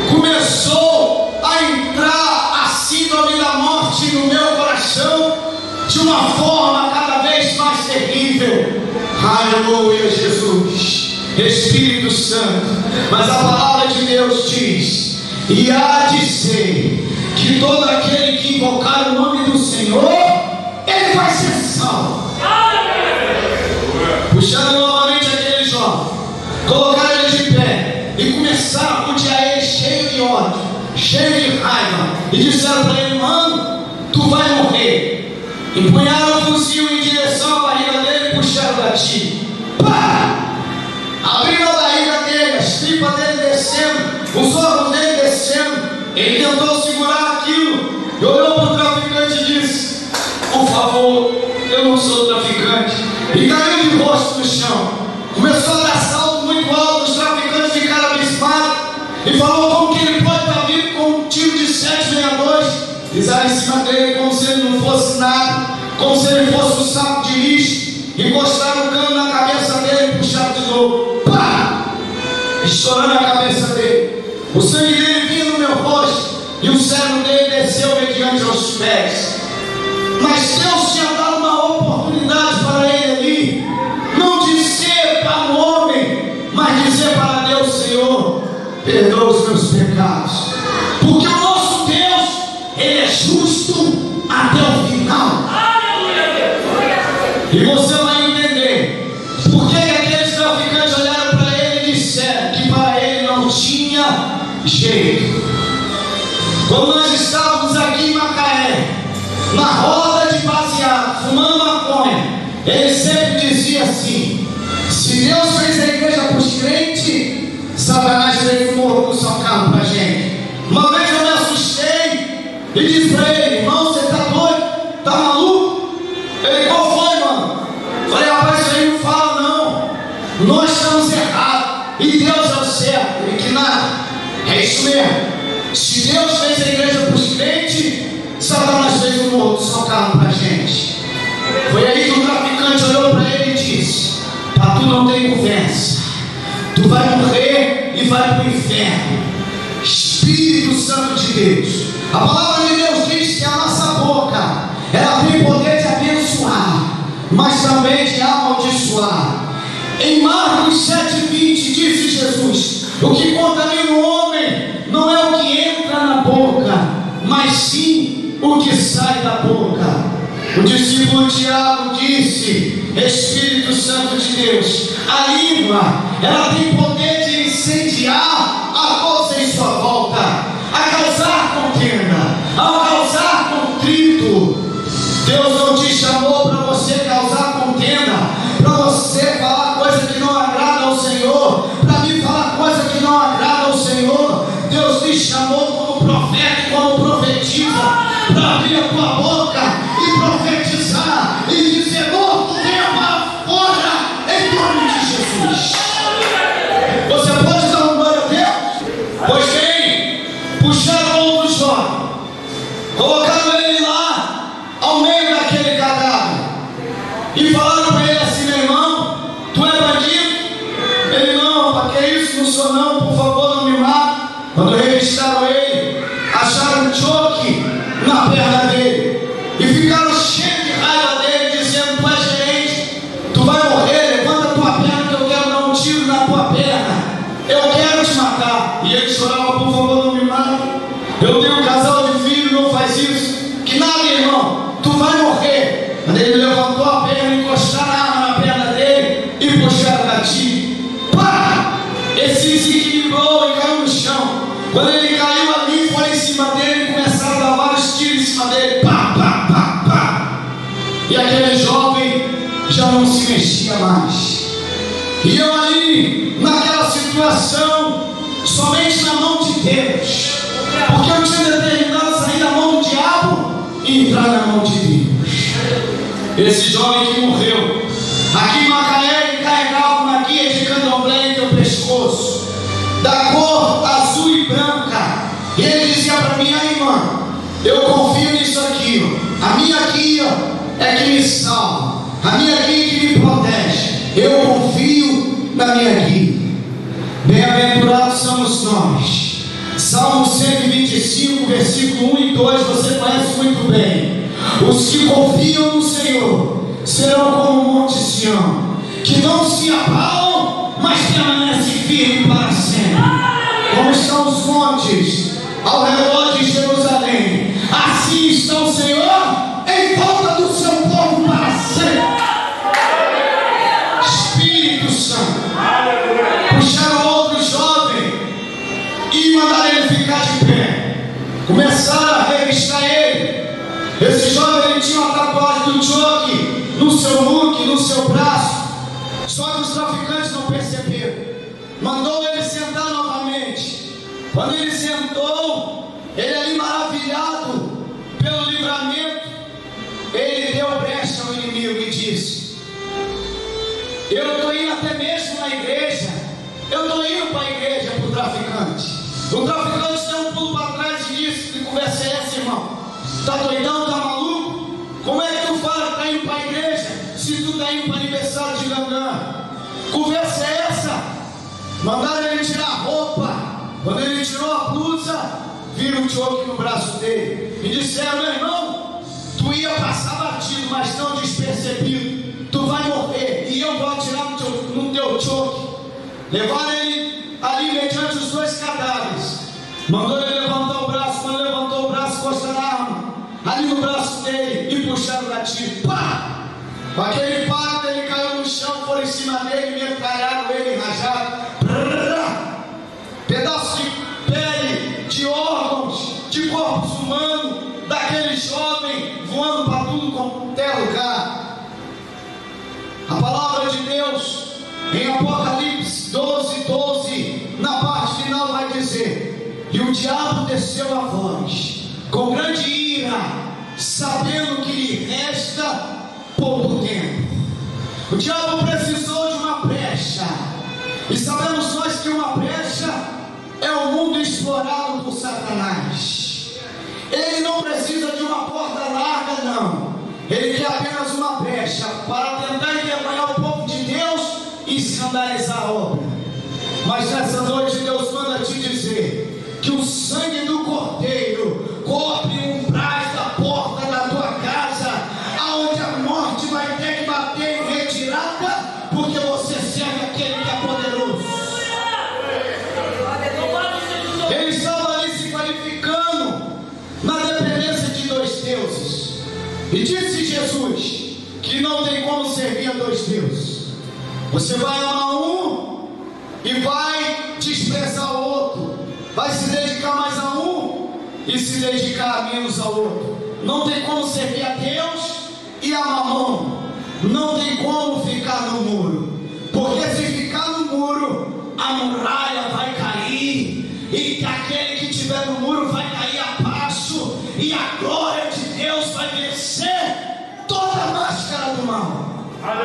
começou a entrar a síndrome da morte no meu coração de uma forma cada vez mais terrível. Aleluia, Jesus, Espírito Santo. Mas a palavra de Deus diz: e há de ser que todo aquele que invocar o nome do Senhor, ele vai ser salvo. Puxando novamente aquele jovem, colocaram ele de pé e começaram a rodear ele cheio de ódio, cheio de raiva, e disseram para ele: mano, tu vai morrer. Empunharam o fuzil em direção à barriga dele e puxaram o gatilho. Pá! Abriram a barriga dele, as tripas dele descendo, os órgãos dele descendo. Ele tentou segurar aquilo e olhou para o traficante e disse: por favor, eu não sou traficante. E caiu de rosto no chão. Começou a dar salto muito alto, os traficantes ficaram abismados e falou: como que ele pode estar vindo com um tiro de sete sessenta e dois? Pisaram em cima dele como se ele não fosse nada, como se ele fosse um saco de lixo. Encostaram o cano na cabeça dele e puxaram de novo. Pá! Estourando a cabeça dele. O sangue dele vinha no meu rosto e o cérebro dele desceu mediante aos pés. Mas Deus tinha dado uma oportunidade perdoa os meus pecados. Porque o nosso Deus, Ele é justo até o final. E você vai entender por que aqueles traficantes olharam para Ele e disseram que para Ele não tinha jeito. Quando nós estávamos aqui em Macaé, na roda de baseado, fumando maconha, ele sempre dizia assim: se Deus fez a igreja para os crentes, Satanás fez o morro do São Carlos para a gente. Uma vez eu me assustei e disse para ele: irmão, você está doido? Está maluco? Ele: qual foi, mano? Falei: rapaz, isso aí não fala não, nós estamos errados e Deus é o certo. Ele: que nada, é isso mesmo. Se Deus fez a igreja para os crentes, Satanás fez o morro do São Carlos para a gente. Foi aí que o traficante olhou para ele e disse: para tu não tem conversa, tu vai morrer e vai para o inferno. Espírito Santo de Deus, a palavra de Deus diz que a nossa boca, ela tem poder de abençoar, mas também de amaldiçoar. Em Marcos sete, vinte, disse Jesus: o que contamina o homem não é o que entra na boca, mas sim o que sai da boca. O discípulo Tiago disse: Espírito Santo de Deus, a língua, ela tem poder de incendiar a coisa em sua volta, a causar contenda, a causar contrito. Deus não te chamou para você causar contenda, para você falar coisa que não agrada ao Senhor, para mim falar coisa que não agrada ao Senhor. Deus te chamou como profeta e como profetisa, para abrir a tua boca e profetizar e dizer: morto, venha para fora em nome de Jesus. Você pode dar um glória a Deus? Pois bem, puxaram outro jovem, colocaram ele lá ao meio daquele cadáver e falaram para ele assim: meu irmão, tu é bandido? Ele: não, para que isso? Não sou não, por favor, não me mate. Quando revistaram ele, acharam um choque na perna dele e ficaram cheios de raiva dele, dizendo: tu é gerente, tu vai morrer, levanta a tua perna que eu quero dar um tiro na tua perna, eu quero te matar. E ele chorava: por favor, não me mate, eu tenho um casal de filhos, não faz isso. Que nada, irmão, tu vai morrer. Quando ele levantou a perna, encostaram a arma na perna dele e puxaram o gatilho. Pá! Esse se equilibrou e caiu no chão. Quando ele caiu ali, foi em cima dele e começaram a dar vários tiros em cima dele. Pá, pá, pá, pá. E aquele jovem já não se mexia mais. E eu ali, naquela situação, somente na mão de Deus, porque eu tinha determinado sair da mão do diabo e entrar na mão de Deus. Esse jovem que morreu aqui em Macaé, ele carregava uma guia de candomblé entre o pescoço, da cor azul e branca. E ele dizia para mim: aí, mano, eu confio nisso aqui, ó. A minha guia é que me salva, a minha guia que me protege, eu confio na minha guia. Bem-aventurados somos nós. Salmo cento e vinte e cinco, versículo um e dois, você conhece muito bem. Os que confiam no Senhor serão como o monte Sião, que não se abalam, mas permanecem firmes para sempre. Como estão os montes ao redor de Jerusalém, assim está o Senhor em volta do seu povo para sempre. Espírito Santo. Puxaram outro jovem e mandaram ele ficar de pé. Começaram a revistar ele. Esse jovem, ele tinha uma tatuagem do choque no seu muque, no seu braço. Só que os traficantes não perceberam. Mandou ele sentar novamente. Quando ele sentou, ele ali maravilhado pelo livramento, ele deu brecha ao inimigo e disse: eu estou indo até mesmo na igreja, eu estou indo para a igreja para o traficante. O traficante deu um pulo para trás e disse: que conversa é essa, irmão? Está doidão, está maluco? Como é que tu fala que está indo para a igreja se tu está indo para aniversário de Gangã? Conversa é essa? Mandaram ele tirar a roupa. Quando ele tirou a blusa, viram um choque no braço dele e disseram: meu irmão, tu ia passar batido, mas não despercebido, tu vai morrer e eu vou atirar no teu, no teu choque. Levaram ele ali mediante os dois cadáveres, mandou ele levantar o braço. Quando levantou o braço, encostaram a arma ali no braço dele e puxaram o gatilho. Pá! Com aquele impacto, ele caiu no chão, foram em cima dele, metralharam ele, rajaram. Pedaço de pele, de órgãos, de corpos humanos, daquele jovem voando para tudo quanto é lugar. A palavra de Deus em Apocalipse doze, doze, na parte final vai dizer: e o diabo desceu a voz com grande ira, sabendo que lhe resta pouco tempo. O diabo precisou de uma brecha, e sabemos nós que uma brecha é o mundo explorado por Satanás. Ele não precisa de uma porta larga, não. Ele quer apenas uma brecha para tentar envergonhar o povo de Deus e escandalizar a obra. Mas nessa noite Deus manda te dizer que o sangue do Cordeiro cobre um umbrais da porta da tua casa, aonde a morte vai ter que bater em retirada, porque você serve aquele que é poderoso. Ele estava ali se qualificando na dependência de dois deuses. E disse Jesus que não tem como servir a dois deuses. Você vai amar um e vai desprezar o outro. Vai se dedicar mais a um e se dedicar menos ao outro. Não tem como servir a Deus e a Mamon. Não tem como ficar no muro, porque se ficar no muro, a muralha vai cair, e aquele que estiver no muro vai cair abaixo, e a glória de Deus vai vencer toda a máscara do mal.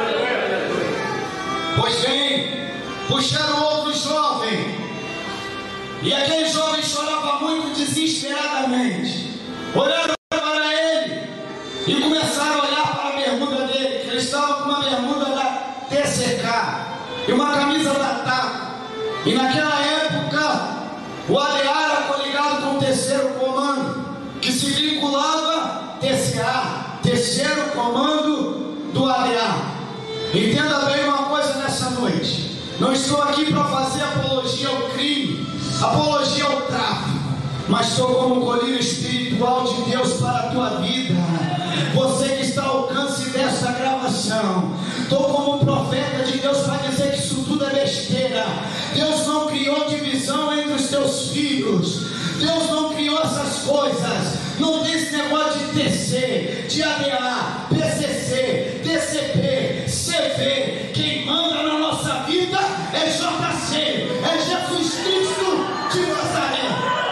Pois bem, puxaram outro jovem, e aquele jovem chorava muito desesperadamente. Olharam para ele e começaram a olhar para a bermuda dele, que ele estava com uma bermuda da T C K e uma camisa da T A C. E naquela época o A D A era coligado com o terceiro comando, que se vinculava T C A, terceiro comando do A D A. Entenda bem uma coisa nessa noite: não estou aqui para fazer apologia ao crime, apologia ao tráfico, mas estou como colírio espiritual de Deus para a tua vida. Você que está ao alcance dessa gravação, estou como um profeta de Deus para dizer que isso tudo é besteira. Deus não criou divisão entre os teus filhos. Deus não criou essas coisas. Não tem esse negócio de T C, de A D A, P C C, D C P, C V. Quem manda na nossa vida é J C, é Jesus Cristo de Nazaré.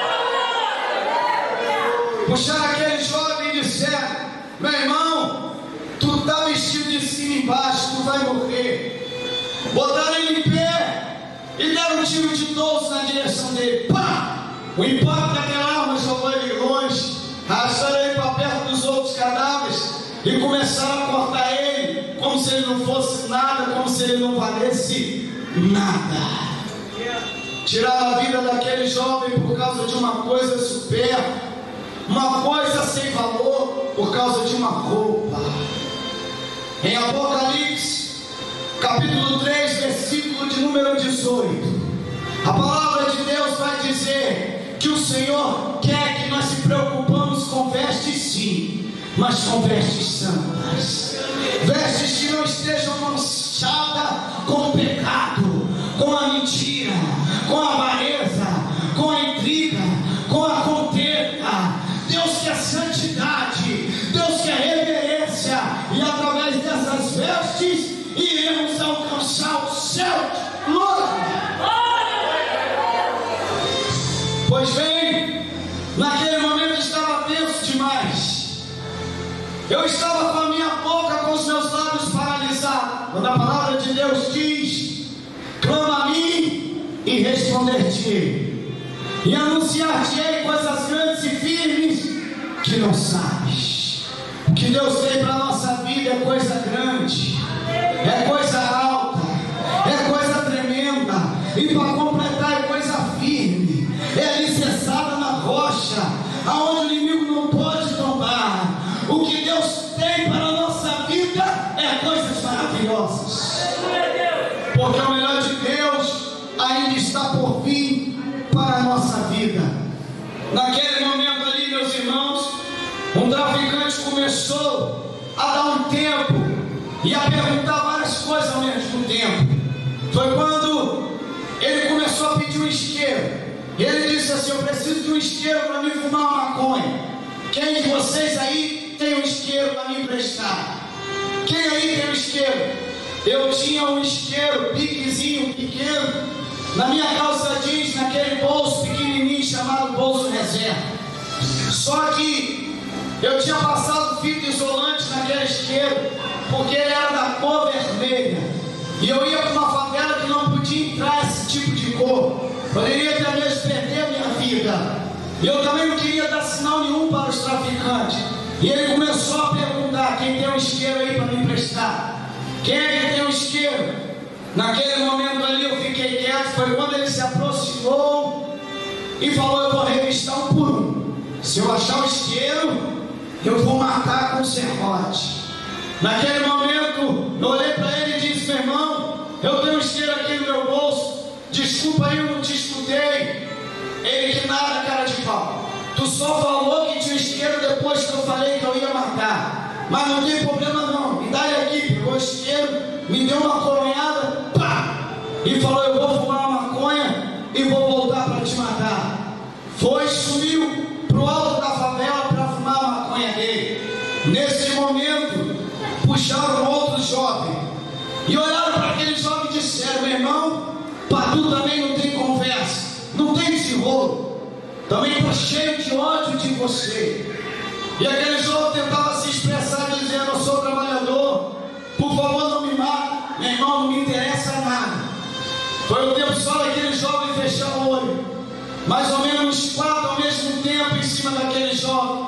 Puxaram aquele jovem e disseram: meu irmão, tu está vestido de cima e embaixo, tu vai morrer. Botaram ele em pé e deram um tiro de doze na direção dele. Pá! O impacto daquela arma jogou ele longe, arrastaram ele para perto dos outros cadáveres e começaram a cortar ele, como se ele não fosse nada, como se ele não valesse nada. Tiraram a vida daquele jovem por causa de uma coisa supérflua, uma coisa sem valor, por causa de uma roupa. Em Apocalipse, capítulo três, versículo de número dezoito, a palavra de Deus vai dizer que o Senhor quer que nós se preocupamos com vestes sim, mas com vestes santas, vestes que não estejam manchadas com o pecado, com a mentira, com a avareza, com a intriga, com a contenda. Deus quer santidade, Deus quer reverência, e através dessas vestes iremos alcançar o céu. Glória! Pois bem, naquele momento estava tenso demais. Eu estava com a minha boca, com os meus lábios paralisados, quando a palavra de Deus diz: clama a mim e responder-te-ei, e anunciar-te-ei coisas grandes e firmes que não sabes. O que Deus tem para a nossa vida é coisa grande, é coisa alta, é coisa tremenda, e para completar é coisa firme, é alicerçada na rocha, aonde o inimigo não pode tombar. O que Deus tem para a nossa vida é coisas maravilhosas, porque o melhor de Deus ainda está por vir para a nossa vida. Naquele momento ali, meus irmãos, um traficante começou a dar um tempo e a perguntar várias coisas ao mesmo tempo. Foi quando ele começou a pedir um isqueiro. Ele disse assim: eu preciso de um isqueiro para me fumar uma maconha. Quem de vocês aí tem um isqueiro para me emprestar? Quem aí tem um isqueiro? Eu tinha um isqueiro, piquezinho pequeno, na minha calça jeans, naquele bolso pequenininho chamado bolso reserva. Só que eu tinha passado fita isolante naquele isqueiro, porque ele era da cor vermelha. E eu ia para uma favela que não podia entrar esse tipo de cor. Poderia até mesmo perder a minha vida. E eu também não queria dar sinal nenhum para os traficantes. E ele começou a perguntar: quem tem um isqueiro aí para me emprestar? Quem é que tem um isqueiro? Naquele momento ali eu fiquei quieto. Foi quando ele se aproximou e falou: eu vou revistar um por um. Se eu achar o isqueiro, eu vou matar com o serrote. Naquele momento eu olhei para ele e disse: meu irmão, eu tenho um isqueiro aqui no meu bolso. Desculpa aí, eu não te escutei. Ele: que nada, cara de pau. Tu só falou que tinha isqueiro depois que eu falei que eu ia matar. Mas não tem problema não. Me dá ele aqui. Pegou o isqueiro, me deu uma coronhada, pá! E falou: eu vou fumar uma maconha e vou voltar para te matar. Foi, subiu pro alto da favela para fumar a maconha dele. Nesse momento, puxaram outro jovem e olharam para aquele jovem e disseram: meu irmão, para tu também não tem conversa, não tem desenrolo, também está cheio de ódio de você. E aquele jovem tentava se expressar dizendo: eu sou trabalhador, por favor não me mate, meu irmão, não me interessa nada. Foi o tempo só daquele jovem fechar o olho, mais ou menos quatro ao mesmo tempo em cima daquele jovem,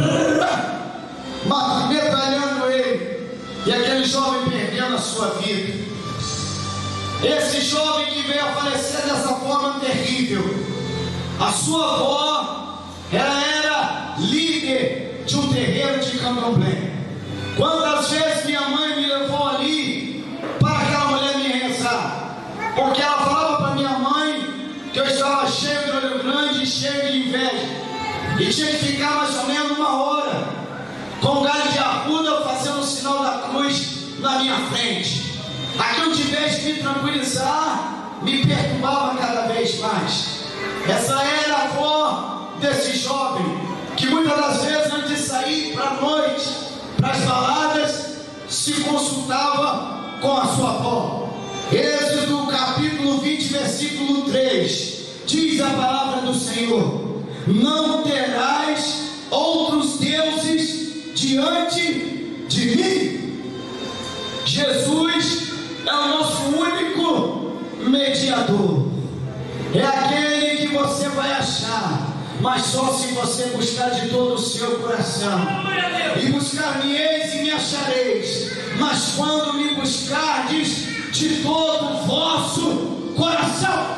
metralhando ele, e aquele jovem perdendo a sua vida. Esse jovem que veio a falecer dessa forma terrível, a sua avó, ela era líder de um terreiro de candomblé. Quantas vezes minha mãe me levou ali para aquela mulher me rezar, porque ela falava para minha mãe que eu estava cheio de olho grande e cheio de inveja, e tinha que ficar mais ou menos uma hora com galho de arruda fazendo o sinal da cruz na minha frente. Aquilo, de vez de me tranquilizar, me perturbava cada vez mais. Essa era a avó desse jovem, que muitas das vezes, antes de sair para a noite, para as baladas, se consultava com a sua avó. Êxodo capítulo vinte, versículo três, diz a palavra do Senhor: não terás outros deuses diante de mim. Jesus é o nosso único mediador. É aquele que você vai achar, mas só se você buscar de todo o seu coração. E buscar-me-eis e me achareis, mas quando me buscardes de todo o vosso coração.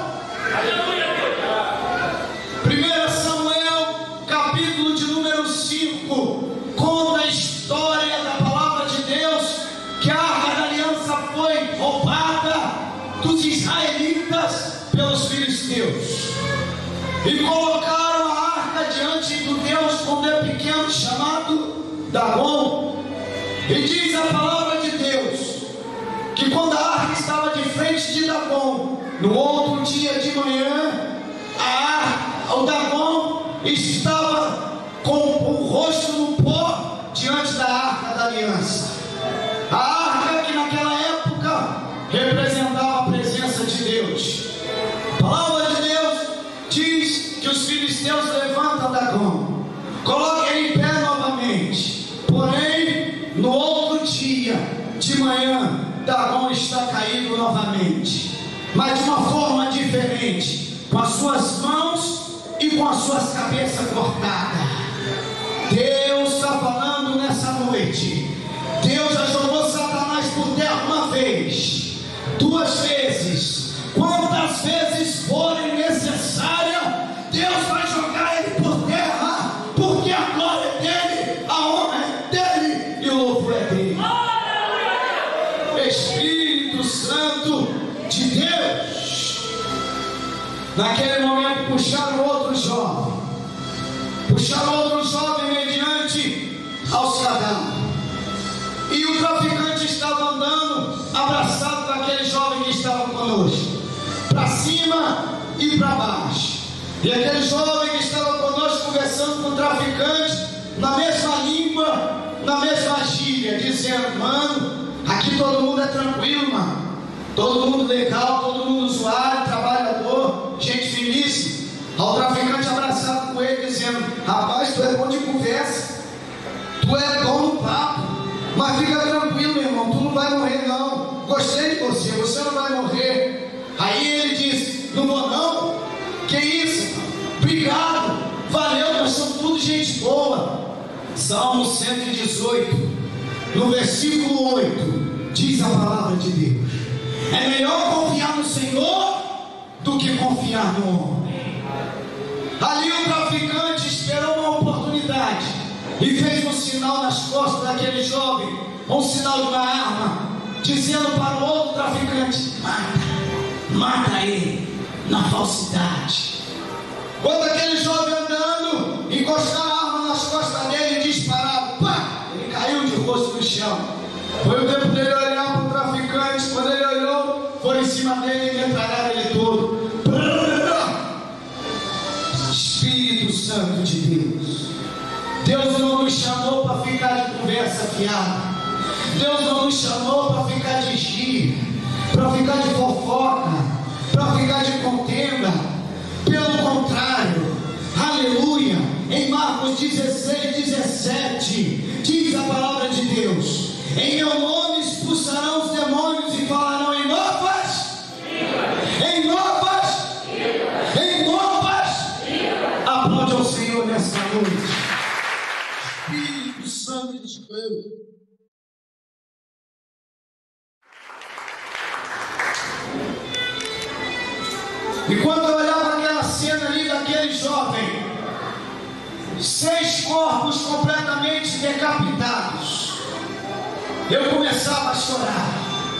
primeiro Samuel, capítulo de número cinco, conta a história da palavra de Deus, que a arca da aliança foi roubada dos israelitas pelos filisteus, e colocaram a arca diante do Deus com um pequeno chamado Dagon. E diz a palavra de Deus que quando a arca estava de frente de Dagon, no outro dia de manhã, a arca, o Dagon estava com o rosto no pó diante da arca da aliança. A arca que naquela época representava a presença de Deus. A palavra de Deus diz que os filisteus levantam Dagon, colocam ele em pé novamente. Porém, no outro dia de manhã, Dagon está caído novamente, mas de uma forma diferente, com as suas mãos e com as suas cabeças cortadas. Deus está falando nessa noite. Deus já jogou Satanás por terra uma vez, duas vezes, quantas vezes forem necessárias. Deus vai jogar ele por terra, porque a glória é dele, a honra é dele e o louvor é dele. Espírito Santo de Deus, Naquele momento puxaram outro jovem, puxaram outro jovem mediante aos cadáveres, e o traficante estava andando abraçado com aquele jovem que estava conosco, para cima e para baixo. E aquele jovem que estava conosco conversando com o traficante na mesma língua, na mesma gíria, dizendo: mano, aqui todo mundo é tranquilo, mano, todo mundo legal, todo mundo usuário, trabalhador, gente finíssima. Ao traficante abraçado com ele, dizendo: rapaz, tu é bom de conversa, tu é bom no papo, mas fica tranquilo, meu irmão, tu não vai morrer não, gostei de você, você não vai morrer. Aí ele disse: não vou não? Que isso? Obrigado, valeu, nós somos tudo gente boa. Salmo cento e dezoito, no versículo oito, diz a palavra de Deus: é melhor confiar no Senhor do que confiar no homem. Ali o traficante esperou uma oportunidade e fez um sinal nas costas daquele jovem, um sinal de uma arma, dizendo para o outro traficante: mata, mata ele na falsidade. Quando aquele jovem andando, encostaram a arma nas costas dele e dispararam, pá, ele caiu de rosto no chão. Foi o tempo dele olhar para o traficante. Quando ele olhou, foi em cima dele e metralharam ele todo. Espírito Santo de Deus, Deus não nos chamou para ficar de conversa fiada, Deus não nos chamou para ficar de gíria, para ficar de fofoca, para ficar de contenda. Pelo contrário, aleluia, em Marcos dezesseis, dezessete, diz a palavra de Deus: em meu nome expulsarão os demônios e falarão em novas, em novas, em novas. Aplaude ao Senhor nesta noite. Espírito Santo de Deus. E quando eu olhava aquela cena ali daquele jovem, seis corpos completamente decapitados, eu começava a chorar,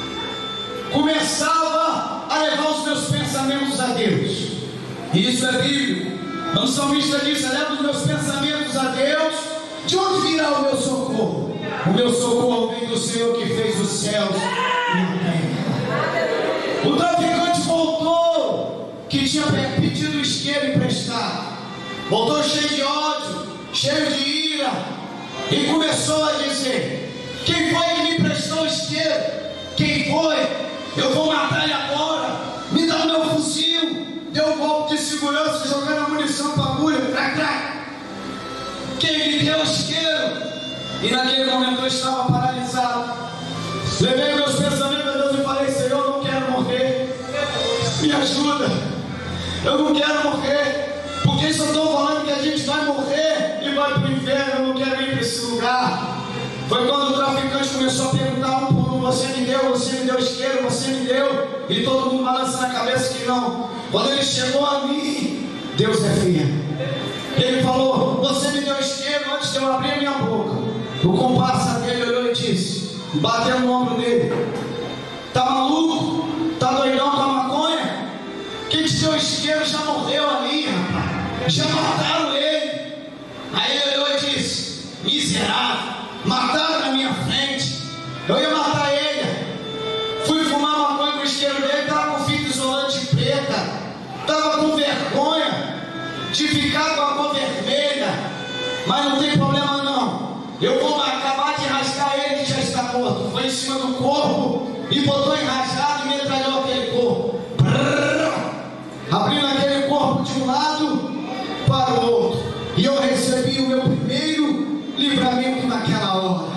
começava a levar os meus pensamentos a Deus. E isso é bíblico. O salmista diz: leva os meus pensamentos a Deus. De onde virá o meu socorro? O meu socorro vem do Senhor que fez os céus e a terra. O traficante voltou, que tinha pedido o isqueiro emprestado, voltou cheio de ódio, cheio de ira, e começou a dizer: quem foi que me emprestou o isqueiro? Quem foi? Eu vou matar ele agora, me dá o meu fuzil. Deu um golpe de segurança, jogando a munição para a agulha, crac, crac. Quem me deu o isqueiro? E naquele momento eu estava paralisado. Levei meus pensamentos a Deus e falei: Senhor, eu não quero morrer, me ajuda, eu não quero morrer, porque eles estão falando que a gente vai morrer e vai para o inferno. Eu não quero ir para esse lugar. Foi quando o traficante começou a perguntar um por um: você me deu, você me deu isqueiro, você me deu? E todo mundo balança na cabeça que não. Quando ele chegou a mim, Deus é fiel. Ele falou: você me deu isqueiro antes de eu abrir a minha boca. O comparsa dele olhou e disse, bateu no ombro dele: tá maluco? Tá doidão com a maconha? Quem te deu isqueiro já morreu ali, rapaz, já mataram ele. Aí ele olhou e disse: miserável, mataram na minha frente, eu ia matar ele. Fui fumar maconha com o isqueiro dele, estava com fita isolante preta, estava com vergonha de ficar com a cor vermelha, mas não tem problema não, eu vou acabar de rasgar ele que já está morto. Foi em cima do corpo e botou enrascado e metralhou aquele corpo, abrindo aquele corpo de um lado para o outro, e eu recebi o meu primeiro livramento naquela hora.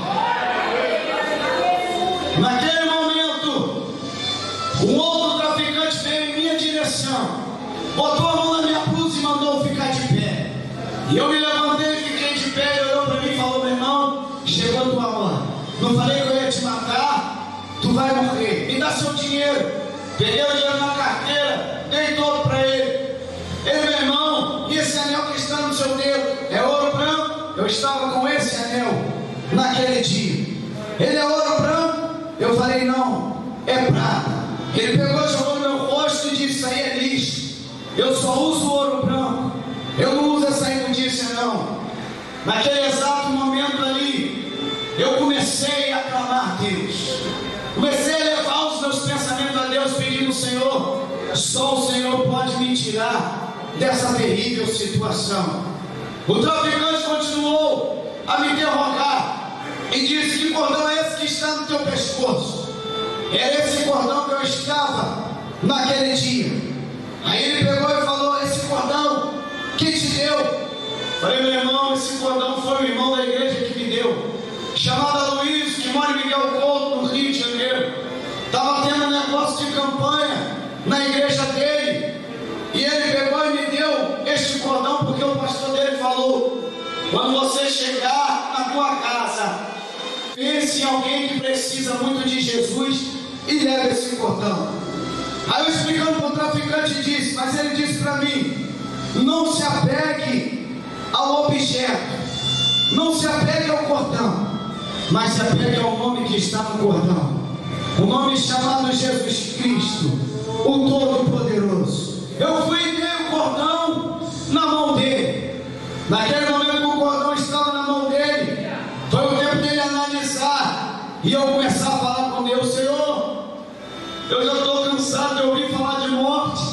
Naquele momento, um outro traficante veio em minha direção, botou a mão na minha blusa e mandou eu ficar de pé. E eu me levantei e fiquei de pé. Ele olhou para mim e falou: meu irmão, chegou a tua hora. Não falei que eu ia te matar? Tu vai morrer, me dá seu dinheiro. Peguei o dinheiro na carteira, dei todo para ele. Ele: meu irmão, e esse anel que está no seu dedo é ouro branco? Eu estava com esse anel naquele dia. Ele: é ouro branco? Eu falei: não, é prata. Ele pegou, jogou no meu rosto e disse: isso aí é lixo. Eu só uso ouro branco. Eu não uso essa imundícia não. Naquele exato momento ali, eu comecei a clamar a Deus. Comecei a levar os meus pensamentos a Deus, pedindo: Senhor, só o Senhor pode me tirar dessa terrível situação. O traficante continuou a me interrogar e disse: que cordão é esse que está no teu pescoço? Era esse cordão que eu estava naquele dia. Aí ele pegou e falou: esse cordão que te deu? Falei: meu irmão, esse cordão foi o irmão da igreja que me deu, chamado Aloysio, que mora em Miguel Couto, no Rio de Janeiro. Estava tendo um negócio de campanha na igreja dele, e ele pegou e me deu este cordão, porque o pastor dele falou: quando você chegar na tua casa, pense em alguém que precisa muito de Jesus e leve esse cordão. Aí eu, explicando para o traficante, disse, mas ele disse para mim: não se apegue ao objeto, não se apegue ao cordão, mas se apegue ao nome que está no cordão, o nome chamado Jesus Cristo, o Todo-Poderoso. Eu fui e dei o cordão na mão dele. Naquele momento que o cordão estava na mão dele, foi o tempo dele analisar e eu começar a falar com Deus: Senhor, eu já estou cansado de ouvir falar de morte.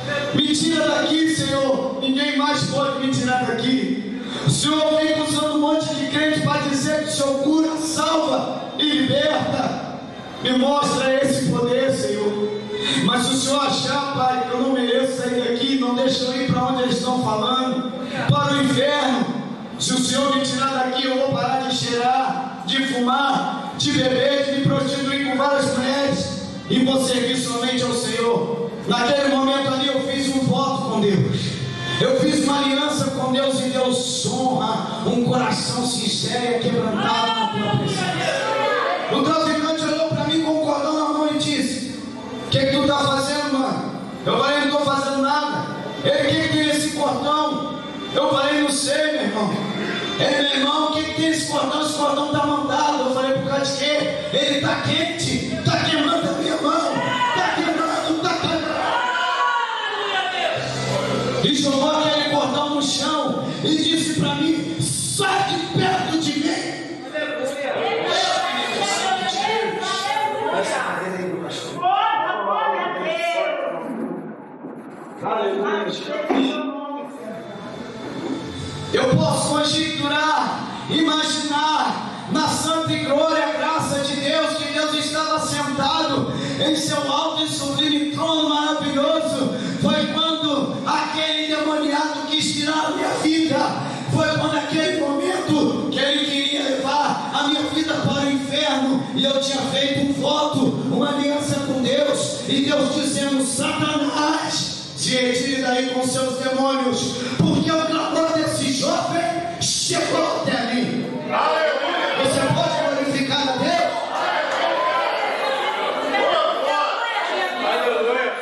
Me tira daqui, Senhor. Ninguém mais pode me tirar daqui. O Senhor vem usando um monte de crente para dizer que o Senhor cura, salva e liberta. Me mostra esse poder, Senhor. Mas se o Senhor achar, Pai, que eu não mereço sair daqui, não deixa eu ir para onde eles estão falando, para o inferno. Se o Senhor me tirar daqui, eu vou parar de cheirar, de fumar, de beber, de me prostituir com várias mulheres e vou servir somente ao Senhor. Naquele momento ali eu fiz um voto com Deus. Eu fiz uma aliança com Deus, e Deus honra um coração sincero e quebrantado na tua presença. O traficante olhou para mim com o cordão na mão e disse: o que, que tu está fazendo, mano? Eu falei: não estou fazendo nada. Ele: o que, que tem esse cordão? Eu falei: não sei, meu irmão. Ele: meu irmão, o que, que tem esse cordão? Esse cordão está mandado. Eu falei: por causa de quê? Ele: está quente, está queimando a minha mão, está queimando, está queimando. E jogou aquele cordão no chão e disse para mim: sai de perto de mim. Eu posso conjecturar, imaginar, na santa e glória, a graça de Deus, que Deus estava sentado em seu alto e sublime trono maravilhoso. Foi quando aquele endemoniado quis tirar a minha vida. Foi quando aquele momento que ele queria levar a minha vida para o inferno, e eu tinha feito um voto, uma aliança com Deus, e Deus dizendo: Satanás, se retire daí com seus demônios, porque o clamor desse jovem chegou até mim. Aleluia. Você pode glorificar a Deus? Aleluia.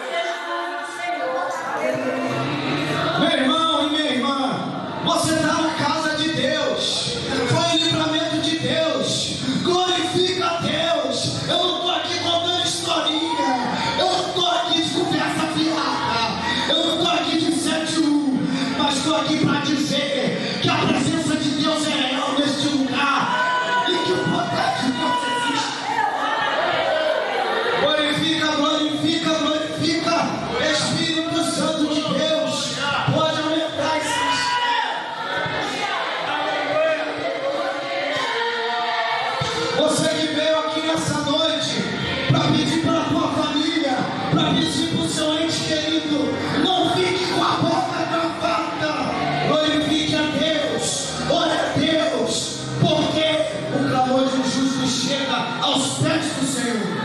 Meu irmão e minha irmã, você está na casa de Deus, foi o livramento de Deus. Glorifica a Deus. Eu não estou aqui contando historinha, eu não estou aqui de conversa fiada, eu não estou aqui de sete um, mas estou aqui para dizer que a presença de Deus é real neste lugar e que o poder de Deus existe. Glorifica, glorifica, glorifica. Espírito Santo de Deus, pode aumentar esse. Você que veio aqui nessa noite para pedir para a tua família, para pedir para o seu ente querido, não fique com a boca travada. Glorifique a Deus, ore a Deus, porque o clamor de um justo chega aos pés do Senhor.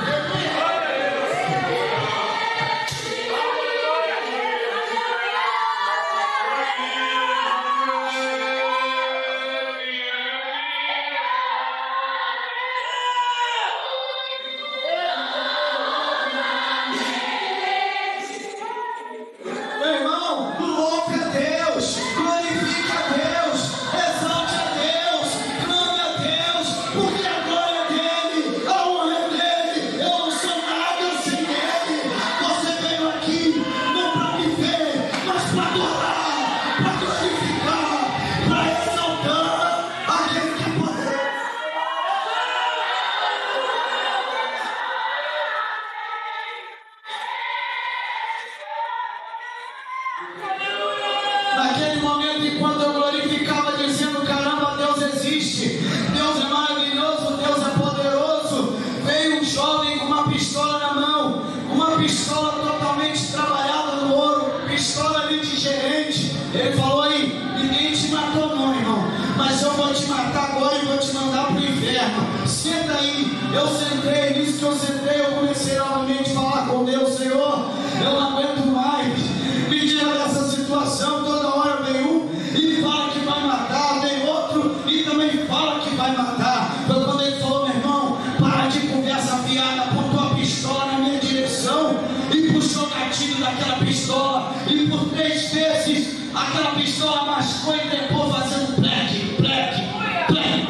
Eu sentei, nisso que eu sentei, eu comecei novamente a falar com Deus: Senhor, eu não aguento mais, me tira dessa situação. Toda hora vem um e fala que vai matar, vem outro e também fala que vai matar. Foi quando ele falou: meu irmão, para de conversa fiada, apontou a pistola na minha direção e puxou o gatilho daquela pistola, e por três vezes aquela pistola mascou e trepou fazendo pleque, pleque, pleque.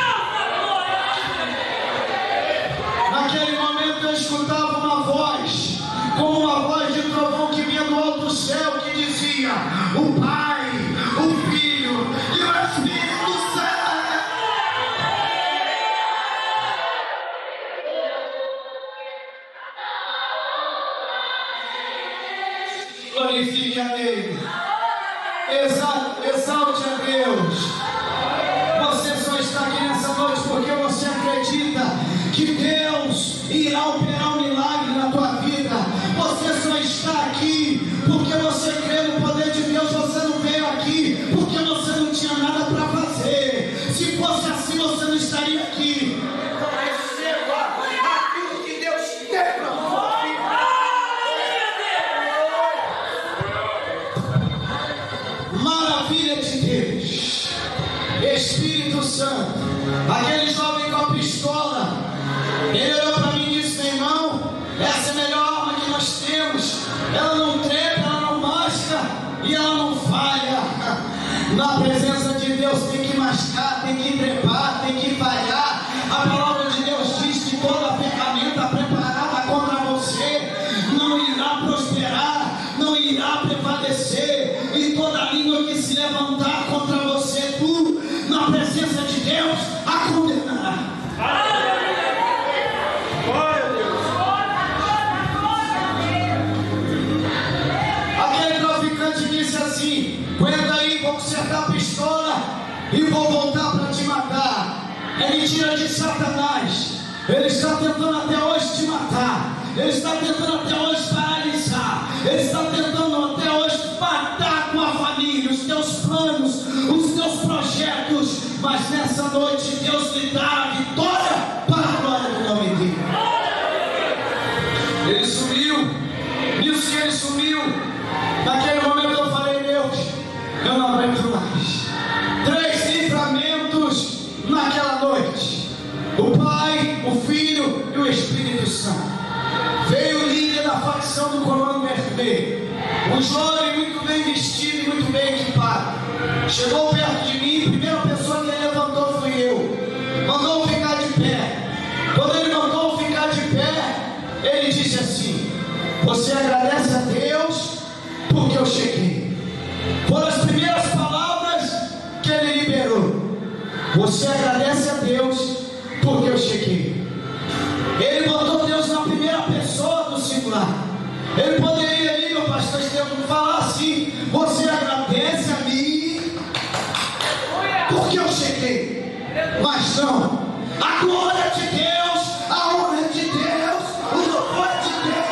Naquele momento eu escutava uma voz, como uma voz de trovão que vinha do alto céu, que dizia: o Pai, o Filho e o Espírito Santo. Glorifique a Ele, exalte, exalte a Deus. Você só está aqui nessa noite porque você acredita que Deus irá operar um milagre na tua vida. Você só está aqui porque você crê no poder de Deus. Você não veio aqui porque você não tinha nada para fazer. Se fosse assim, você não estaria aqui. Receba aquilo que Deus tem para você. Maravilha de Deus, Espírito Santo. Aquele jovem com a pistola, ele olhou para mim e disse: meu irmão, essa é a melhor arma que nós temos. Ela não trepa, ela não masca e ela não falha. Na presença de Deus tem que mascar, tem que trepar, tem que falhar. A palavra de Deus diz que toda ferramenta preparada contra você não irá prosperar, não irá prevalecer, e toda língua que se levantar contra você, tu, na presença de Deus, a condenará. Aquele traficante disse assim: aguenta aí, vou consertar a pistola e vou voltar para te matar. É mentira de Satanás. Ele está tentando até hoje te matar, ele está tentando até hoje paralisar, ele está tentando até hoje matar a tua família, os teus planos, os teus projetos. Mas nessa noite Deus lhe dá a vitória para a glória do nome dele. Ele sumiu. Nisso que ele sumiu, naquele momento eu falei: Deus, eu não aguento mais. Três livramentos naquela noite: o Pai, o Filho e o Espírito Santo. Veio o líder da facção do Comando Vermelho, um jovem muito bem vestido e muito bem equipado. Chegou perto de mim, a primeira pessoa que ele levantou fui eu. Mandou ficar de pé. Quando ele mandou ficar de pé, ele disse assim: você agradece a Deus porque eu cheguei. Foram as primeiras palavras que ele liberou. Você agradece a Deus porque eu cheguei. Ele botou Deus na primeira pessoa do singular. Ele poderia ali, meu pastor Estevam, falar assim: você agradece a mim porque eu cheguei. Mas não, a glória de Deus, a honra de Deus, o louvor de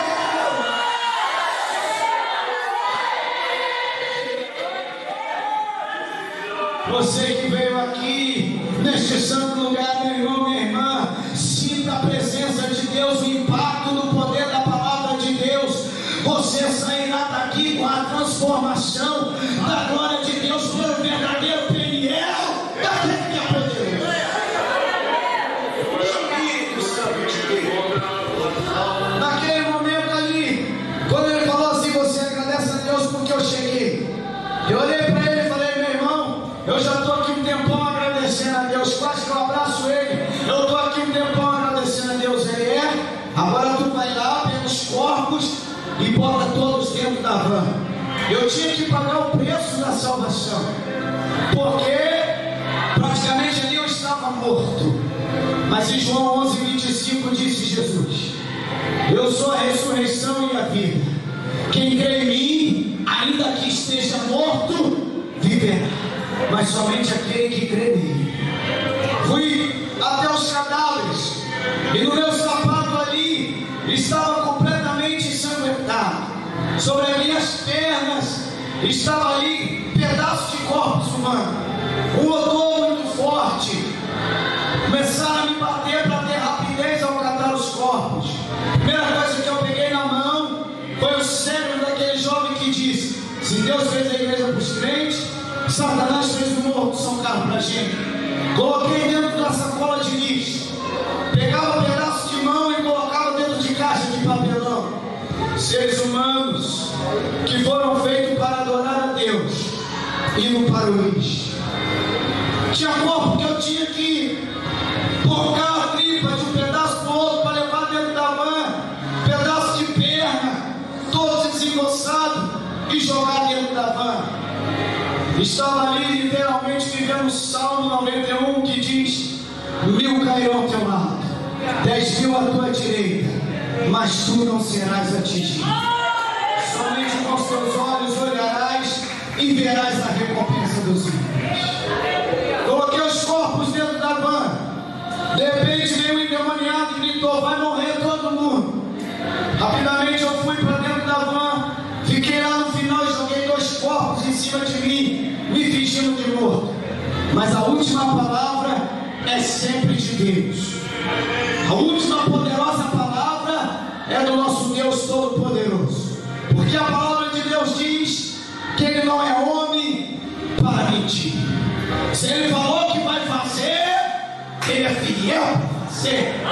Deus. Você que veio aqui neste santo lugar, meu irmão, minha irmã, sinta a presença de Deus, o impacto do poder da palavra de Deus. Você sairá daqui com a transformação da glória de Deus pelo verdadeiro Peniel daquele que é poderoso. Espírito Santo de Deus. Naquele momento ali, quando ele falou assim: você agradece a Deus porque eu cheguei, eu olhei para ele e falei: meu irmão, eu já estou aqui um tempão agradecendo a Deus, quase que eu abraço ele. Eu estou aqui um tempão agradecendo a Deus. Ele é: agora tu vai lá pelos corpos e bota todos dentro da van. Eu tinha que pagar o preço da salvação, porque praticamente ali eu estava morto. Mas em João onze, vinte e cinco disse Jesus: eu sou a ressurreição e a vida. Quem crê em mim, ainda que esteja morto, viverá. Mas somente aquele que crê nele. Fui até os cadáveres, e no meu sapato ali estava completamente ensanguentado. Sobre as minhas pernas estava ali pedaços de corpos humanos, um odor muito forte. Começaram a me bater para ter rapidez ao Se Deus fez a igreja para os crentes, Satanás fez o Morro do São Carlos para a gente. Coloquei dentro da sacola de lixo, pegava um pedaço de mão e colocava dentro de caixa de papelão. Seres humanos que foram feitos para adorar a Deus, indo para o lixo. Tinha corpo que eu tinha que porcar a tripa de um pedaço para o outro para levar dentro da van, pedaço de perna, todo desengoçado, e jogar dentro da van. Estava ali literalmente vivendo o Salmo noventa e um, que diz: mil cairão ao teu lado, dez mil à tua direita, mas tu não serás atingido. Somente com os teus olhos olharás e verás a recompensa dos ímpios. Coloquei os corpos dentro da van. De repente veio um endemoniado e gritou: vai morrer todo mundo. Rapidamente eu fui para dentro da van, fiquei lá no final e joguei dois corpos em cima de mim, me fingindo de morto. Mas a última palavra é sempre de Deus. A última poderosa palavra é do nosso Deus Todo-Poderoso. Porque a palavra de Deus diz que Ele não é homem para mentir. Se Ele falou que vai fazer, Ele é fiel para fazer.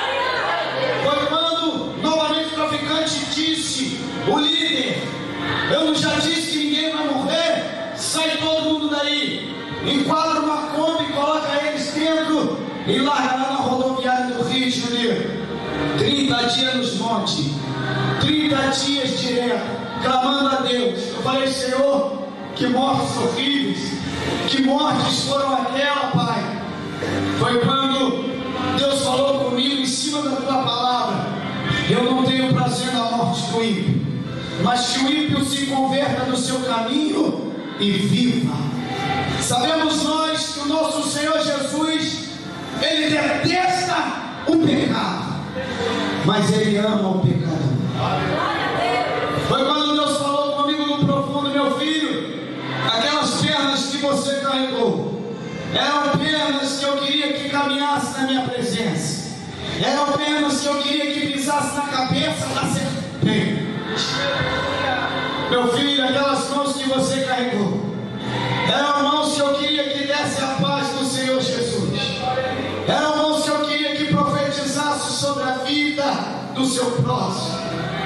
Foi quando novamente o traficante disse: o líder, eu não já disse que ninguém vai morrer? Sai todo mundo daí, enquadra uma Kombi, coloca eles dentro e larga lá na rodoviária do Rio de Janeiro. trinta dias nos montes, trinta dias direto, clamando a Deus. Eu falei: Senhor, que mortes horríveis, que mortes foram aquela, Pai. Foi quando Deus falou comigo em cima da tua palavra: eu não tenho prazer na morte do ímpio, mas que o ímpio se converta no seu caminho e viva. Sabemos nós que o nosso Senhor Jesus, Ele detesta o pecado, mas Ele ama o pecador. Foi quando Deus falou comigo no profundo: meu filho, aquelas pernas que você carregou eram pernas que eu queria que caminhasse na minha presença, eram pernas que eu queria que pisasse na cabeça da serpente. Meu filho, aquelas mãos que você carregou eram mãos que eu queria que desse a paz do Senhor Jesus, eram mãos que eu queria que profetizasse sobre a vida do seu próximo.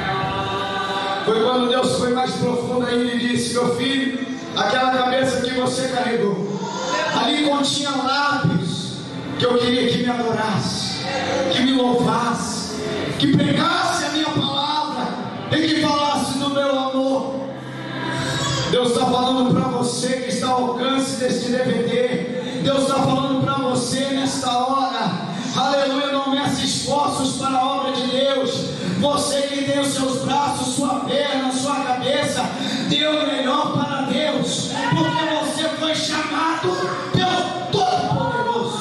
Foi quando Deus foi mais profundo ainda e disse: meu filho, aquela cabeça que você carregou, ali continha lábios que eu queria que me adorasse, que me louvasse, que pregasse a minha palavra e que falasse do meu amor. Deus está falando para você que está ao alcance deste D V D. Deus está falando para você nesta hora: aleluia, não meça esforços para a obra de Deus. Você que tem os seus braços, sua perna, sua cabeça, dê o melhor para Deus, porque você foi chamado pelo Todo-Poderoso.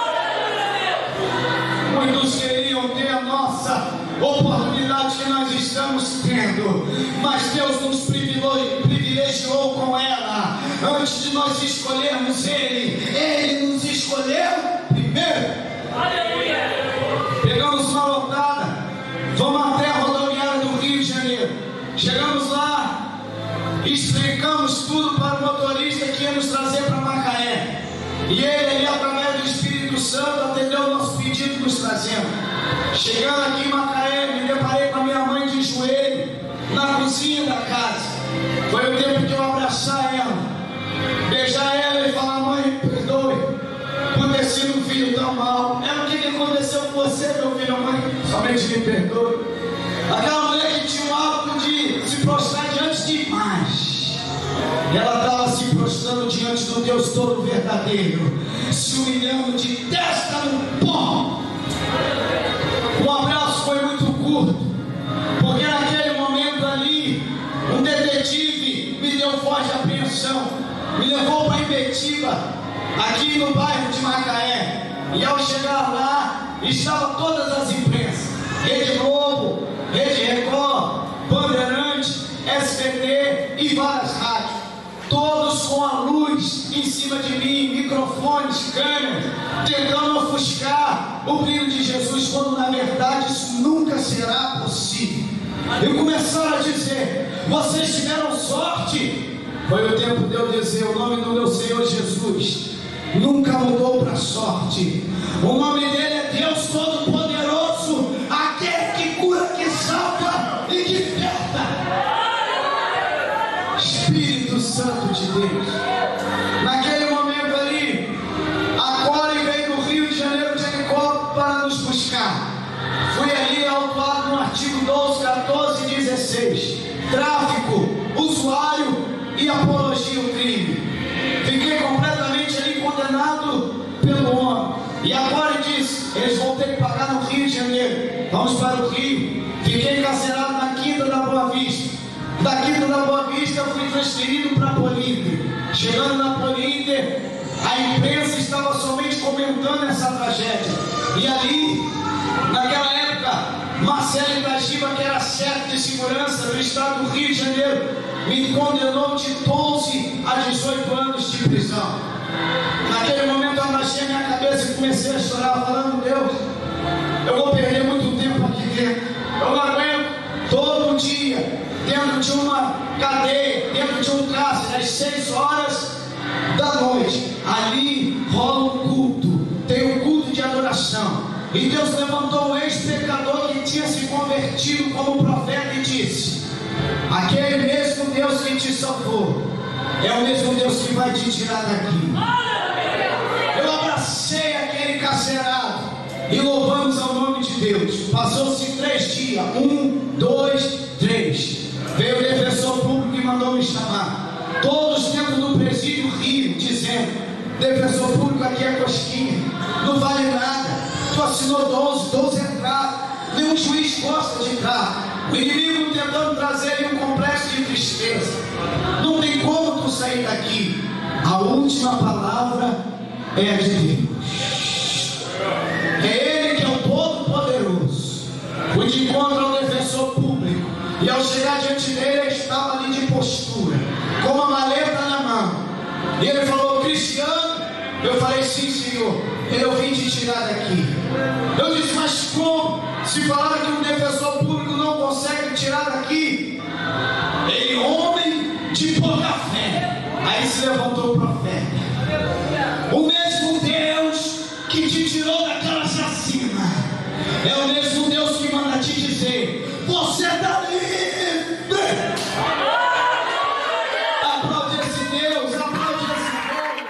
Muitos queriam ter a nossa oportunidade que nós estamos tendo, mas Deus nos privilegiou com ela. Antes de nós escolhermos Ele, Ele nos escolheu primeiro. Pegamos uma lotada, vamos até a rodoviária do Rio de Janeiro. Chegamos lá, explicamos tudo para o motorista que ia nos trazer para Macaé, e ele, ele através do Espírito Santo, atendeu o nosso pedido e nos trazendo. Chegando aqui em Macaé, me deparei com a minha mãe de joelho na cozinha da casa. Foi o tempo de eu abraçar ela, beijar ela e falar: mãe, perdoe por ter sido um filho tão mau. Ela: o que, que aconteceu com você, meu filho? Mãe, somente me perdoe. Aquela mulher que tinha o hábito de se prostrar diante de imagens, ela estava se prostrando diante do Deus todo verdadeiro, se humilhando de testa no pó. O abraço foi muito curto, porque naquele momento ali, um detetive me deu forte apreensão, me levou para Ibetiba, aqui no bairro de Macaé. E ao chegar lá, estavam todas as imprensas: Rede Globo, Rede Record, Bandeirante, S B T e várias rádios, todos com a luz em cima de mim, microfones, câmeras, tentando ofuscar o brilho de Jesus, quando na verdade isso nunca será possível. E começaram a dizer: Vocês tiveram sorte. Foi o tempo de eu dizer o nome do meu Senhor Jesus. Nunca mudou para sorte. O nome dele é Deus Todo-Poderoso, aquele que cura, que salva e que liberta. Espírito Santo de Deus. Naquele momento ali, a Core veio do Rio de Janeiro de helicóptero para nos buscar. Fui ali autuado no artigo doze, quatorze e dezesseis. Tráfico, usuário e apologia ao crime. Fiquei completamente ali condenado pelo homem. E agora disse: eles vão ter que pagar no Rio de Janeiro. Vamos para o Rio. Fiquei encarcerado na Quinta da Boa Vista. Da Quinta da Boa Vista fui transferido para Polínder. Chegando na Polínder, a imprensa estava somente comentando essa tragédia. E ali, naquela época, Marcelo Itagiba, que era chefe de segurança do estado do Rio de Janeiro, me condenou de doze a dezoito anos de prisão. Naquele momento eu abaixei minha cabeça e comecei a chorar, falando: Deus, eu vou perder muito tempo aqui dentro. Eu não aguento todo dia dentro de uma cadeia, dentro de um cárcere, às seis horas da noite. Ali rola um culto, tem um culto de adoração. E Deus levantou um ex-pecador que tinha se convertido como profeta e disse: aquele mesmo Deus que te salvou é o mesmo Deus que vai te tirar daqui. Eu abracei aquele carcerado e louvamos ao nome de Deus. Passou-se três dias, um, dois, três. Veio o defensor público e mandou me chamar. Todos dentro do presídio riam, dizendo: defensor público, aqui é cosquinha, não vale nada. Tu assinou doze, doze entradas, nenhum juiz gosta de entrar. O inimigo tentando trazer ali um complexo de tristeza. Não tem como tu sair daqui. A última palavra é a de Deus. É Ele que é o Todo-Poderoso. Fui de encontro ao defensor público, e ao chegar diante dele, ele estava ali de postura, com uma maleta na mão. E ele falou: Cristiano? Eu falei: sim, senhor. Ele: eu vim te tirar daqui. Eu disse: mas como? Se falar que um defensor público não consegue tirar daqui. Ele: homem de pouca fé. Aí se levantou o profeta: o mesmo Deus que te tirou daquela chacina é o mesmo Deus que manda te dizer: você está livre. Aplaude esse Deus, aplaude esse Deus.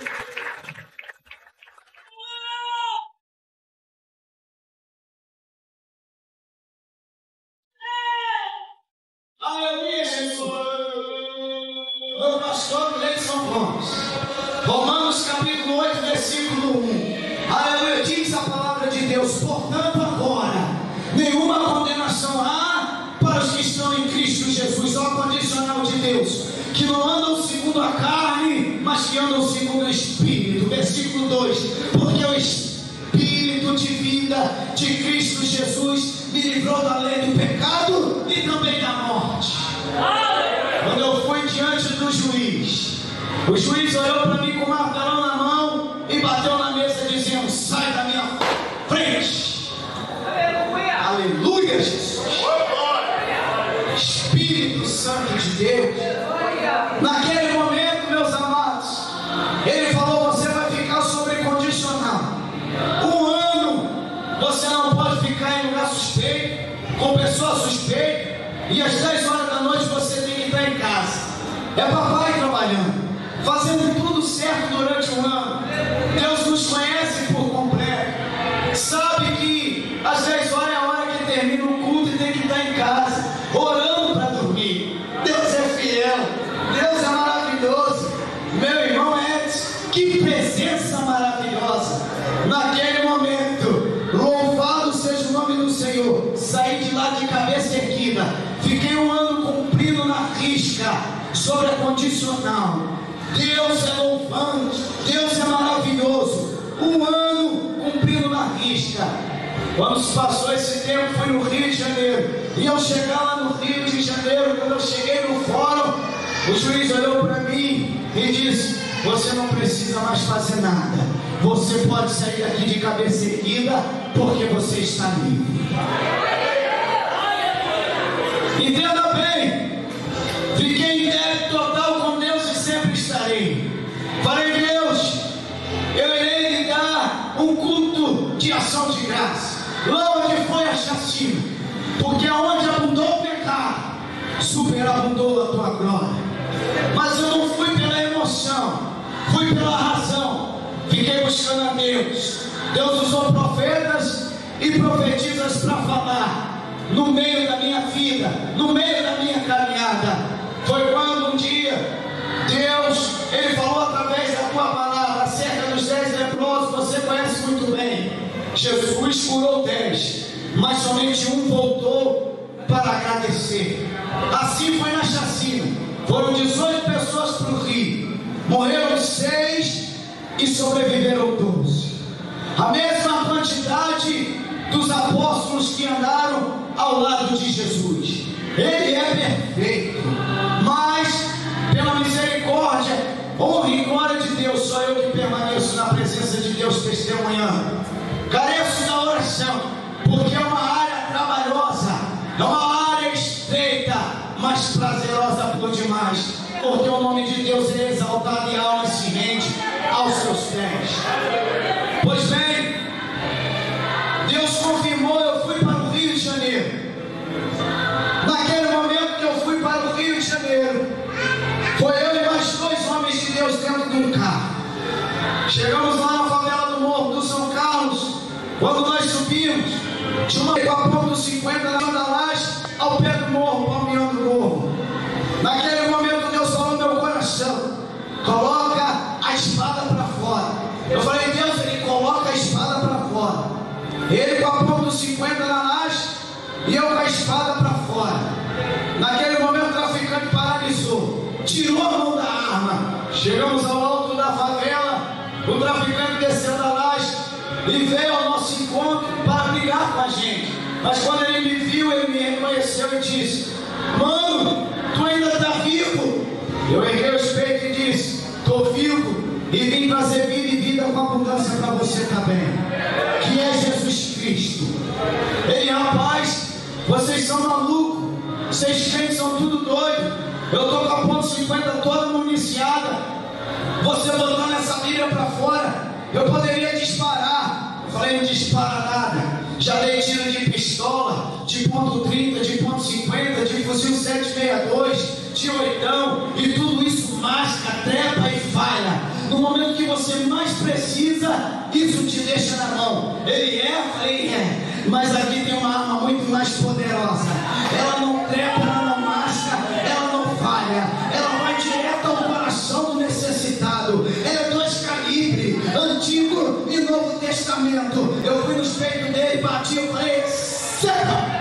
Aleluia, Jesus. Meu pastor Gleison Gomes. Romanos capítulo oito, versículo um. Aleluia, diz a palavra de Deus: portanto, agora, nenhuma condenação há para os que estão em Cristo Jesus. Ó, condicional de Deus, que não andam segundo a carne, mas que andam segundo o Espírito. Versículo dois: porque o Espírito de vida de Cristo Jesus me livrou da lei do pecado e também da morte. Quando eu fui diante do juiz, o juiz olhou para mim com o martelão na mão e bateu na mesa dizendo: sai da minha frente. Aleluia, Aleluia, Jesus. Espírito Santo de Deus. Naquele momento, meus amados, ele falou: você vai ficar sobre condicional. Um ano você não pode ficar em lugar suspeito, com pessoa suspeita, e às dez horas da noite você tem que estar em casa. É papai trabalhando, fazendo tudo certo durante o ano. Deus nos conhece por completo, sabe que às dez horas é a hora que termina o culto e tem que estar em casa, orando para dormir. Deus é fiel, Deus é maravilhoso. Meu irmão Edson, que presença maravilhosa. Naquele momento, louvado seja o nome do Senhor, saí de lá de cabeça erguida. Fiquei um ano cumprindo na risca sobre a condicional. Deus é louvante, Deus é maravilhoso. Um ano cumprindo na risca. Quando se passou esse tempo, fui no Rio de Janeiro. E ao chegar lá no Rio de Janeiro, quando eu cheguei no fórum, o juiz olhou para mim e disse: você não precisa mais fazer nada. Você pode sair daqui de cabeça erguida, porque você está livre. Entenda bem, ação de graça. Lá onde foi a chacina, porque onde abundou o pecado, superabundou a tua glória. Mas eu não fui pela emoção, fui pela razão. Fiquei buscando a Deus. Deus usou profetas e profetisas para falar no meio da minha vida, no meio da minha caminhada. Foi quando um dia Deus, Ele falou através da tua palavra acerca dos dez leprosos. Você conhece muito bem. Jesus curou dez, mas somente um voltou para agradecer. Assim foi na chacina. Foram dezoito pessoas para o rio, morreram seis e sobreviveram doze. A mesma quantidade dos apóstolos que andaram ao lado de Jesus. Ele é perfeito, mas pela misericórdia, honra e glória de Deus, sou eu que permaneço na presença de Deus testemunhando. Careço da oração, porque é uma área trabalhosa, é uma área estreita, mas prazerosa por demais, porque o nome de Deus é exaltado e a alma se rende aos seus pés. Pois bem, Deus confirmou, eu fui para o Rio de Janeiro. Naquele momento que eu fui para o Rio de Janeiro, foi eu e mais dois homens de Deus dentro de um carro. Chegamos lá na favela do Morro do São Carlos. Quando nós subimos, tinha uma com a ponto cinquenta na laje, ao pé do morro, palmeando o morro. Naquele momento Deus falou no meu coração: coloca a espada para fora. Eu falei: Deus, Ele coloca a espada para fora. Ele com a ponto cinquenta na laje e eu com a espada para fora. Naquele momento o traficante paralisou, tirou a mão da arma. Chegamos ao alto da favela, o traficante desceu da laje e veio ao nosso encontro para brigar com a gente. Mas quando ele me viu, ele me reconheceu e disse: mano, tu ainda está vivo? Eu erguei os peitos e disse: estou vivo e vim trazer vida e vida com abundância para você também, que é Jesus Cristo. Ei, rapaz, vocês são malucos, vocês crentes são tudo doido. Eu estou com a ponto cinquenta toda municiada. Você botando essa Bíblia para fora, eu poderia disparar. Eu falei: não dispara nada. Já dei tiro de pistola, de ponto trinta, de ponto cinquenta, de fuzil sete sessenta e dois, de oitão, e tudo isso masca, trepa e falha. No momento que você mais precisa, isso te deixa na mão. Ele é? Eu falei: é. Mas aqui tem uma arma muito mais poderosa. Ela não trepa, ela não masca, ela não falha. Ela vai direto ao coração do necessitado. Ela é dois calibres, Antigo e Novo Testamento. Eu fui nos peitos dele, bati, eu falei: seca!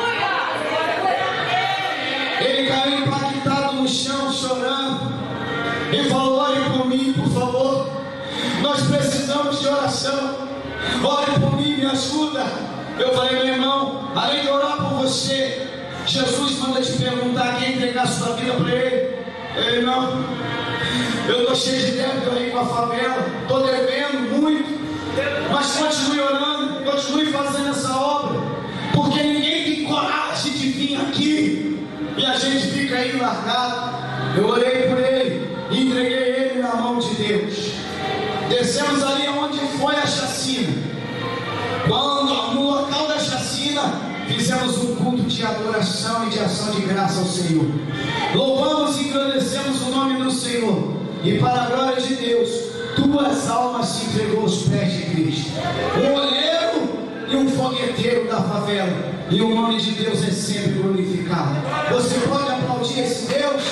Ele caiu impactado no chão, chorando, e falou: ore por mim, por favor. Nós precisamos de oração. Ore por mim, me ajuda. Eu falei: meu irmão, além de orar por você, Jesus manda te perguntar quem entregar sua vida para Ele. Ele: não, eu estou cheio de débito aí com a favela, estou devendo muito, mas continue orando, continue fazendo essa obra, porque ninguém tem coragem de vir aqui e a gente fica aí largado. Eu orei por ele e entreguei ele na mão de Deus. Descemos ali onde foi a chacina. Quando no local da chacina, fizemos um culto de adoração e de ação de graça ao Senhor. Louvamos e agradecemos o nome do Senhor. E para a glória de Deus, duas almas se entregou aos pés de Cristo. Um olheiro e um fogueteiro da favela. E o nome de Deus é sempre glorificado. Você pode aplaudir esse Deus?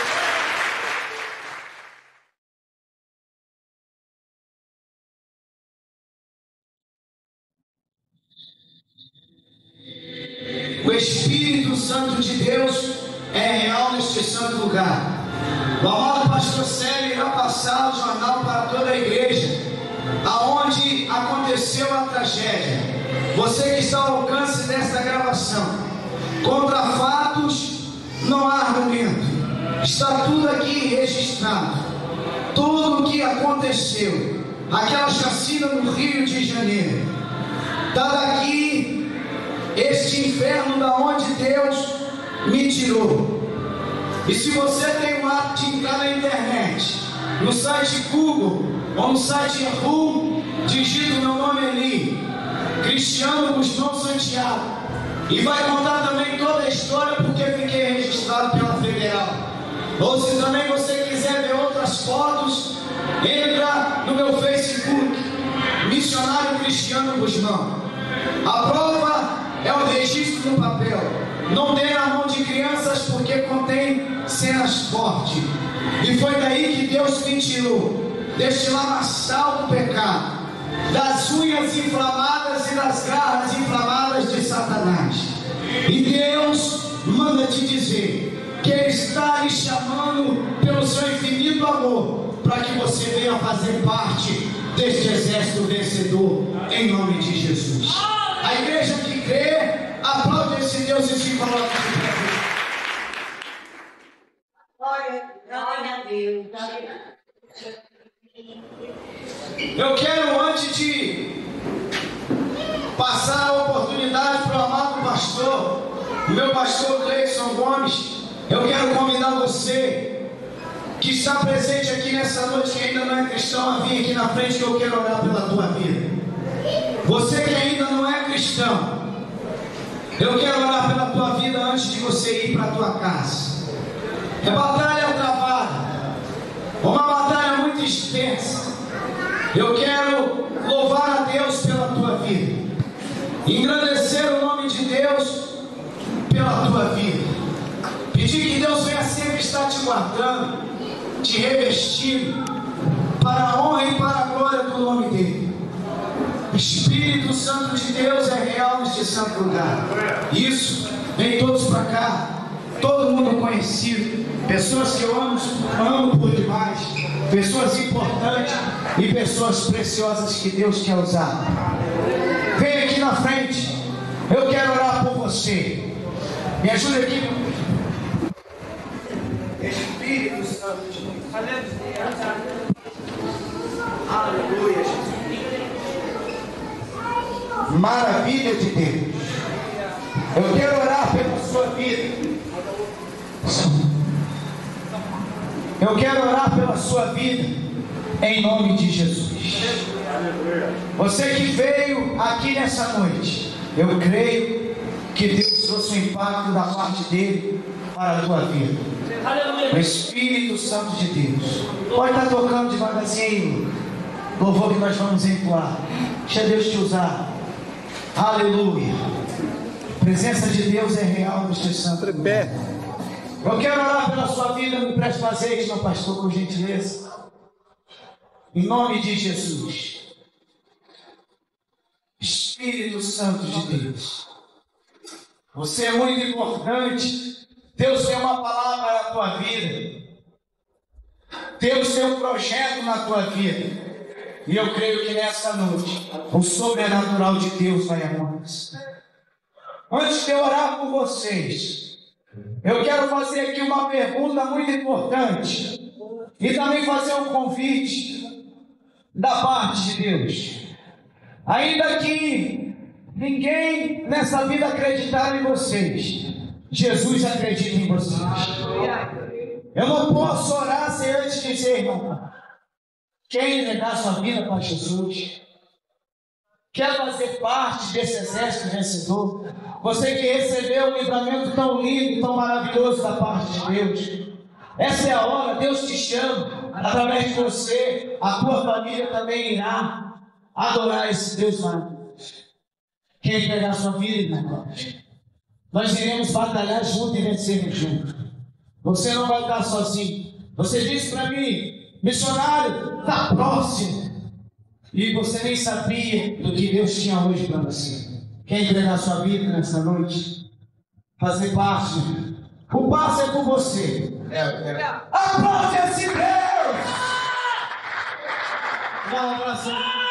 O Espírito Santo de Deus é real neste santo lugar. O amado pastor Célio irá passar o jornal para toda a igreja, aonde aconteceu a tragédia. Você que está ao alcance desta gravação, contra fatos não há argumento. Está tudo aqui registrado. Tudo o que aconteceu, aquela chacina no Rio de Janeiro, está daqui. Este inferno da onde Deus me tirou. E se você tem o hábito de entrar na internet, no site Google ou no site Yahoo, digita o meu nome ali, Cristiano Guzmão Santiago. E vai contar também toda a história, porque fiquei registrado pela Federal. Ou se também você quiser ver outras fotos, entra no meu Facebook, Missionário Cristiano Guzmão. A prova é o registro no papel. Não dê na mão de crianças, porque contém cenas fortes. E foi daí que Deus me tirou, deste lamaçal do pecado, das unhas inflamadas e das garras inflamadas de Satanás. E Deus manda te dizer que Ele está lhe chamando pelo seu infinito amor, para que você venha fazer parte deste exército vencedor, em nome de Jesus. A igreja que crê, aplaude esse Deus e se coloca de pé. Glória a Deus. Eu quero, antes de passar a oportunidade para o amado pastor, o meu pastor Cleison Gomes, eu quero convidar você que está presente aqui nessa noite, que ainda não é cristão, a vir aqui na frente, que eu quero orar pela tua vida. Você que ainda não é cristão, eu quero orar pela tua vida antes de você ir para a tua casa. É batalha travada, uma batalha muito extensa. Eu quero louvar a Deus pela tua vida, engrandecer o nome de Deus pela tua vida, pedir que Deus venha sempre estar te guardando, te revestindo, para a honra e para a glória do nome dele. Espírito Santo de Deus é real neste santo lugar. Isso, vem todos para cá, todo mundo conhecido, pessoas que eu amo, amo por demais, pessoas importantes e pessoas preciosas que Deus quer usar. Vem aqui na frente, eu quero orar por você. Me ajuda aqui. Espírito Santo de Deus. Aleluia, Jesus. Maravilha de Deus. Eu quero orar pela sua vida. Eu quero orar pela sua vida em nome de Jesus. Você que veio aqui nessa noite, eu creio que Deus trouxe um impacto da parte dele para a tua vida. O Espírito Santo de Deus pode estar tocando devagarzinho, louvor que nós vamos entoar. Deixa Deus te usar. Aleluia. A presença de Deus é real neste santo lugar. Eu quero orar pela sua vida. Me preste azeite, meu pastor, por gentileza. Em nome de Jesus. Espírito Santo de Deus, você é muito importante. Deus tem uma palavra na tua vida. Deus tem um projeto na tua vida. E eu creio que nessa noite o sobrenatural de Deus vai acontecer. Antes de eu orar por vocês, eu quero fazer aqui uma pergunta muito importante e também fazer um convite da parte de Deus. Ainda que ninguém nessa vida acreditar em vocês, Jesus acredita em vocês. Eu não posso orar sem antes dizer, irmão, quer entregar sua vida para Jesus? Quer fazer parte desse exército vencedor? Você que recebeu um livramento tão lindo, tão maravilhoso da parte de Deus. Essa é a hora, Deus te chama. Através de você, a tua família também irá adorar esse Deus maravilhoso. Quer entregar sua vida, irmão? Nós iremos batalhar juntos e vencermos juntos. Você não vai estar sozinho. Você disse para mim, missionário, está próximo. E você nem sabia do que Deus tinha hoje para você. Quer entregar sua vida nessa noite? Fazer parte. O passo é com você. É, é. Aplaude esse Deus! Dá um abraço.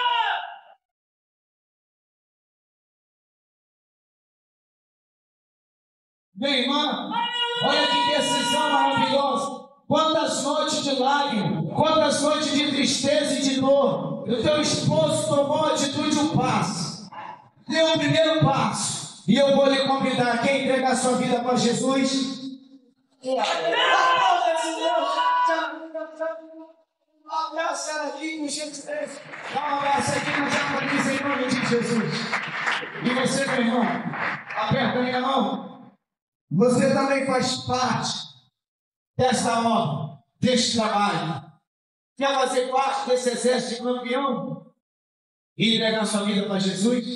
Meu irmão, olha que decisão maravilhosa. Quantas noites de lágrimas, quantas noites de tristeza e de dor. O teu esposo tomou a atitude, um passo. Deu o primeiro passo. E eu vou lhe convidar. Quer entregar sua vida para Jesus? Um abraço aqui, com gente. Dá um abraço aqui na japonesa em nome de Jesus. E você, meu irmão, aperta a minha mão. Você também faz parte dessa obra, deste trabalho. Quer fazer parte desse exército de campeão? E entregar sua vida para Jesus?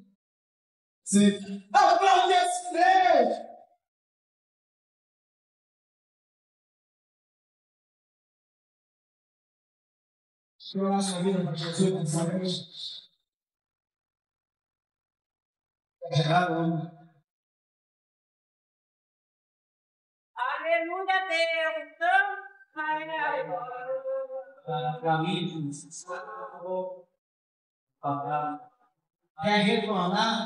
Sim. Aplaude esse Deus! Entregar sua vida para Jesus nessa noite. Aleluia, Deus. Para mim, quer retornar?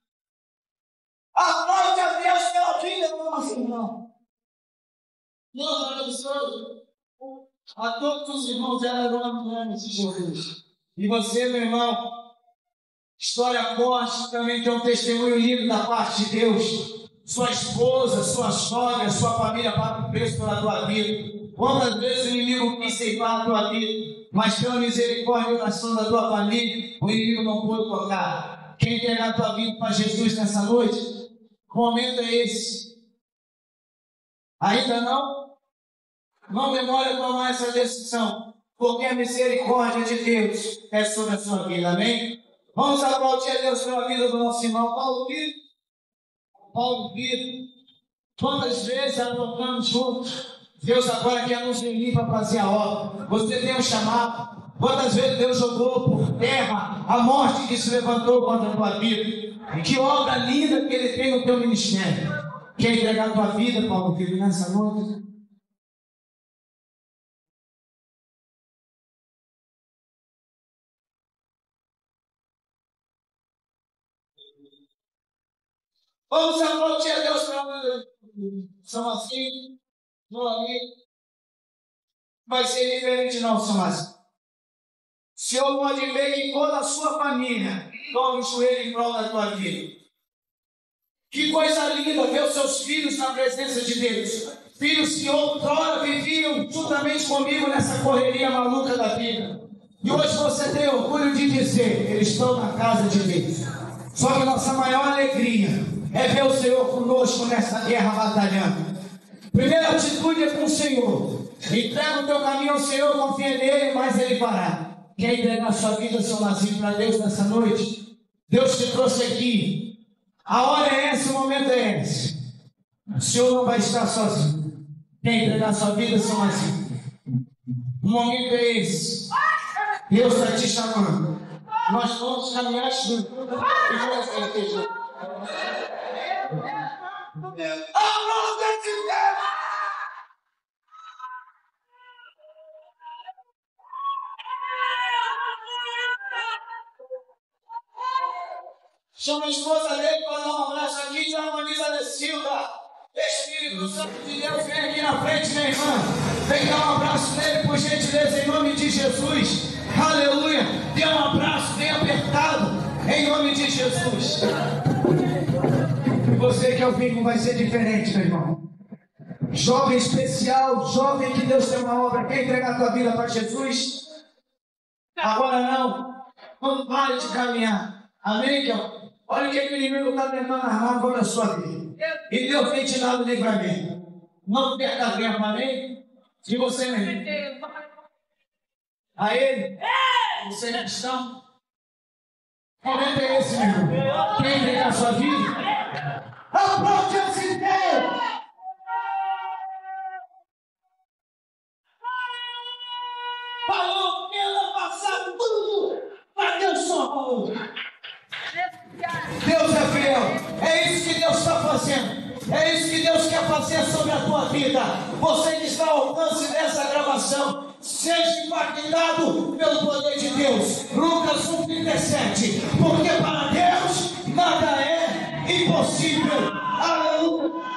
Aplaude a Deus pela vida do nosso irmão. Nós abençoamos a todos os irmãos dela no nome de Jesus. E você, meu irmão, história forte, também tem um testemunho lindo da parte de Deus. Sua esposa, sua sogra, sua família paga o preço pela tua vida. Quantas vezes o inimigo quis ceifar a tua vida, mas pela misericórdia e oração da tua família, o inimigo não pôde tocar. Quem entregar a tua vida para Jesus nessa noite, o momento é esse. Ainda não? Não demore a tomar essa decisão, porque a misericórdia de Deus é sobre a sua vida, amém? Vamos aplaudir a Deus pela vida do nosso irmão Paulo Vitor. Paulo Vitor, quantas vezes adotamos juntos? Deus agora quer nos unir para fazer a obra. Você tem um chamado. Quantas vezes Deus jogou por terra a morte que se levantou contra a tua vida? E que obra linda que Ele tem no teu ministério. Quer entregar a tua vida, Paulo Vitor, nessa noite? Vamos aplaudir a Deus pela vida. São assim. Não, amigo, vai ser diferente não, Samás. O Senhor pode ver que toda a sua família dobra o joelho em prol da tua vida. Que coisa linda ver os seus filhos na presença de Deus. Filhos que outrora viviam juntamente comigo nessa correria maluca da vida. E hoje você tem orgulho de dizer, eles estão na casa de Deus. Só que nossa maior alegria é ver o Senhor conosco nessa guerra batalhando. Primeira atitude é com o Senhor. Entrega o teu caminho ao Senhor, confia nele, mas Ele fará. Quer entregar a sua vida, seu Lazinho, para Deus nessa noite? Deus te trouxe aqui. A hora é essa, o momento é esse. O Senhor não vai estar sozinho. Quer entregar a sua vida, seu Lazinho? O momento é esse. Deus está te chamando. Nós vamos caminhar juntos. Chama a esposa dele para dar um abraço aqui, de Harmoniza de Silva. Espírito Santo de Deus, vem aqui na frente, minha irmã. Vem dar um abraço nele, por gentileza, em nome de Jesus. Aleluia. Dê um abraço bem apertado, em nome de Jesus. E você que é o filho vai ser diferente, meu irmão. Jovem especial, jovem que Deus tem uma obra. Quer entregar a tua vida para Jesus? Agora não. Não pare de caminhar. Amém, Kel? Olha o que o inimigo está tentando armar agora na sua vida. E Deus tem te dado livramento. Não perca tempo, amém? De você mesmo. A Ele? Você é cristão? O momento é esse, meu irmão. Quer entregar a sua vida? Aplaude esse Deus! Falou que ela passar tudo para Deus só. Deus é fiel. É isso que Deus está fazendo. É isso que Deus quer fazer sobre a tua vida. Você que está ao alcance dessa gravação, seja impactado pelo poder de Deus. Lucas um, trinta e sete. Porque para Deus nada é impossível. Aleluia.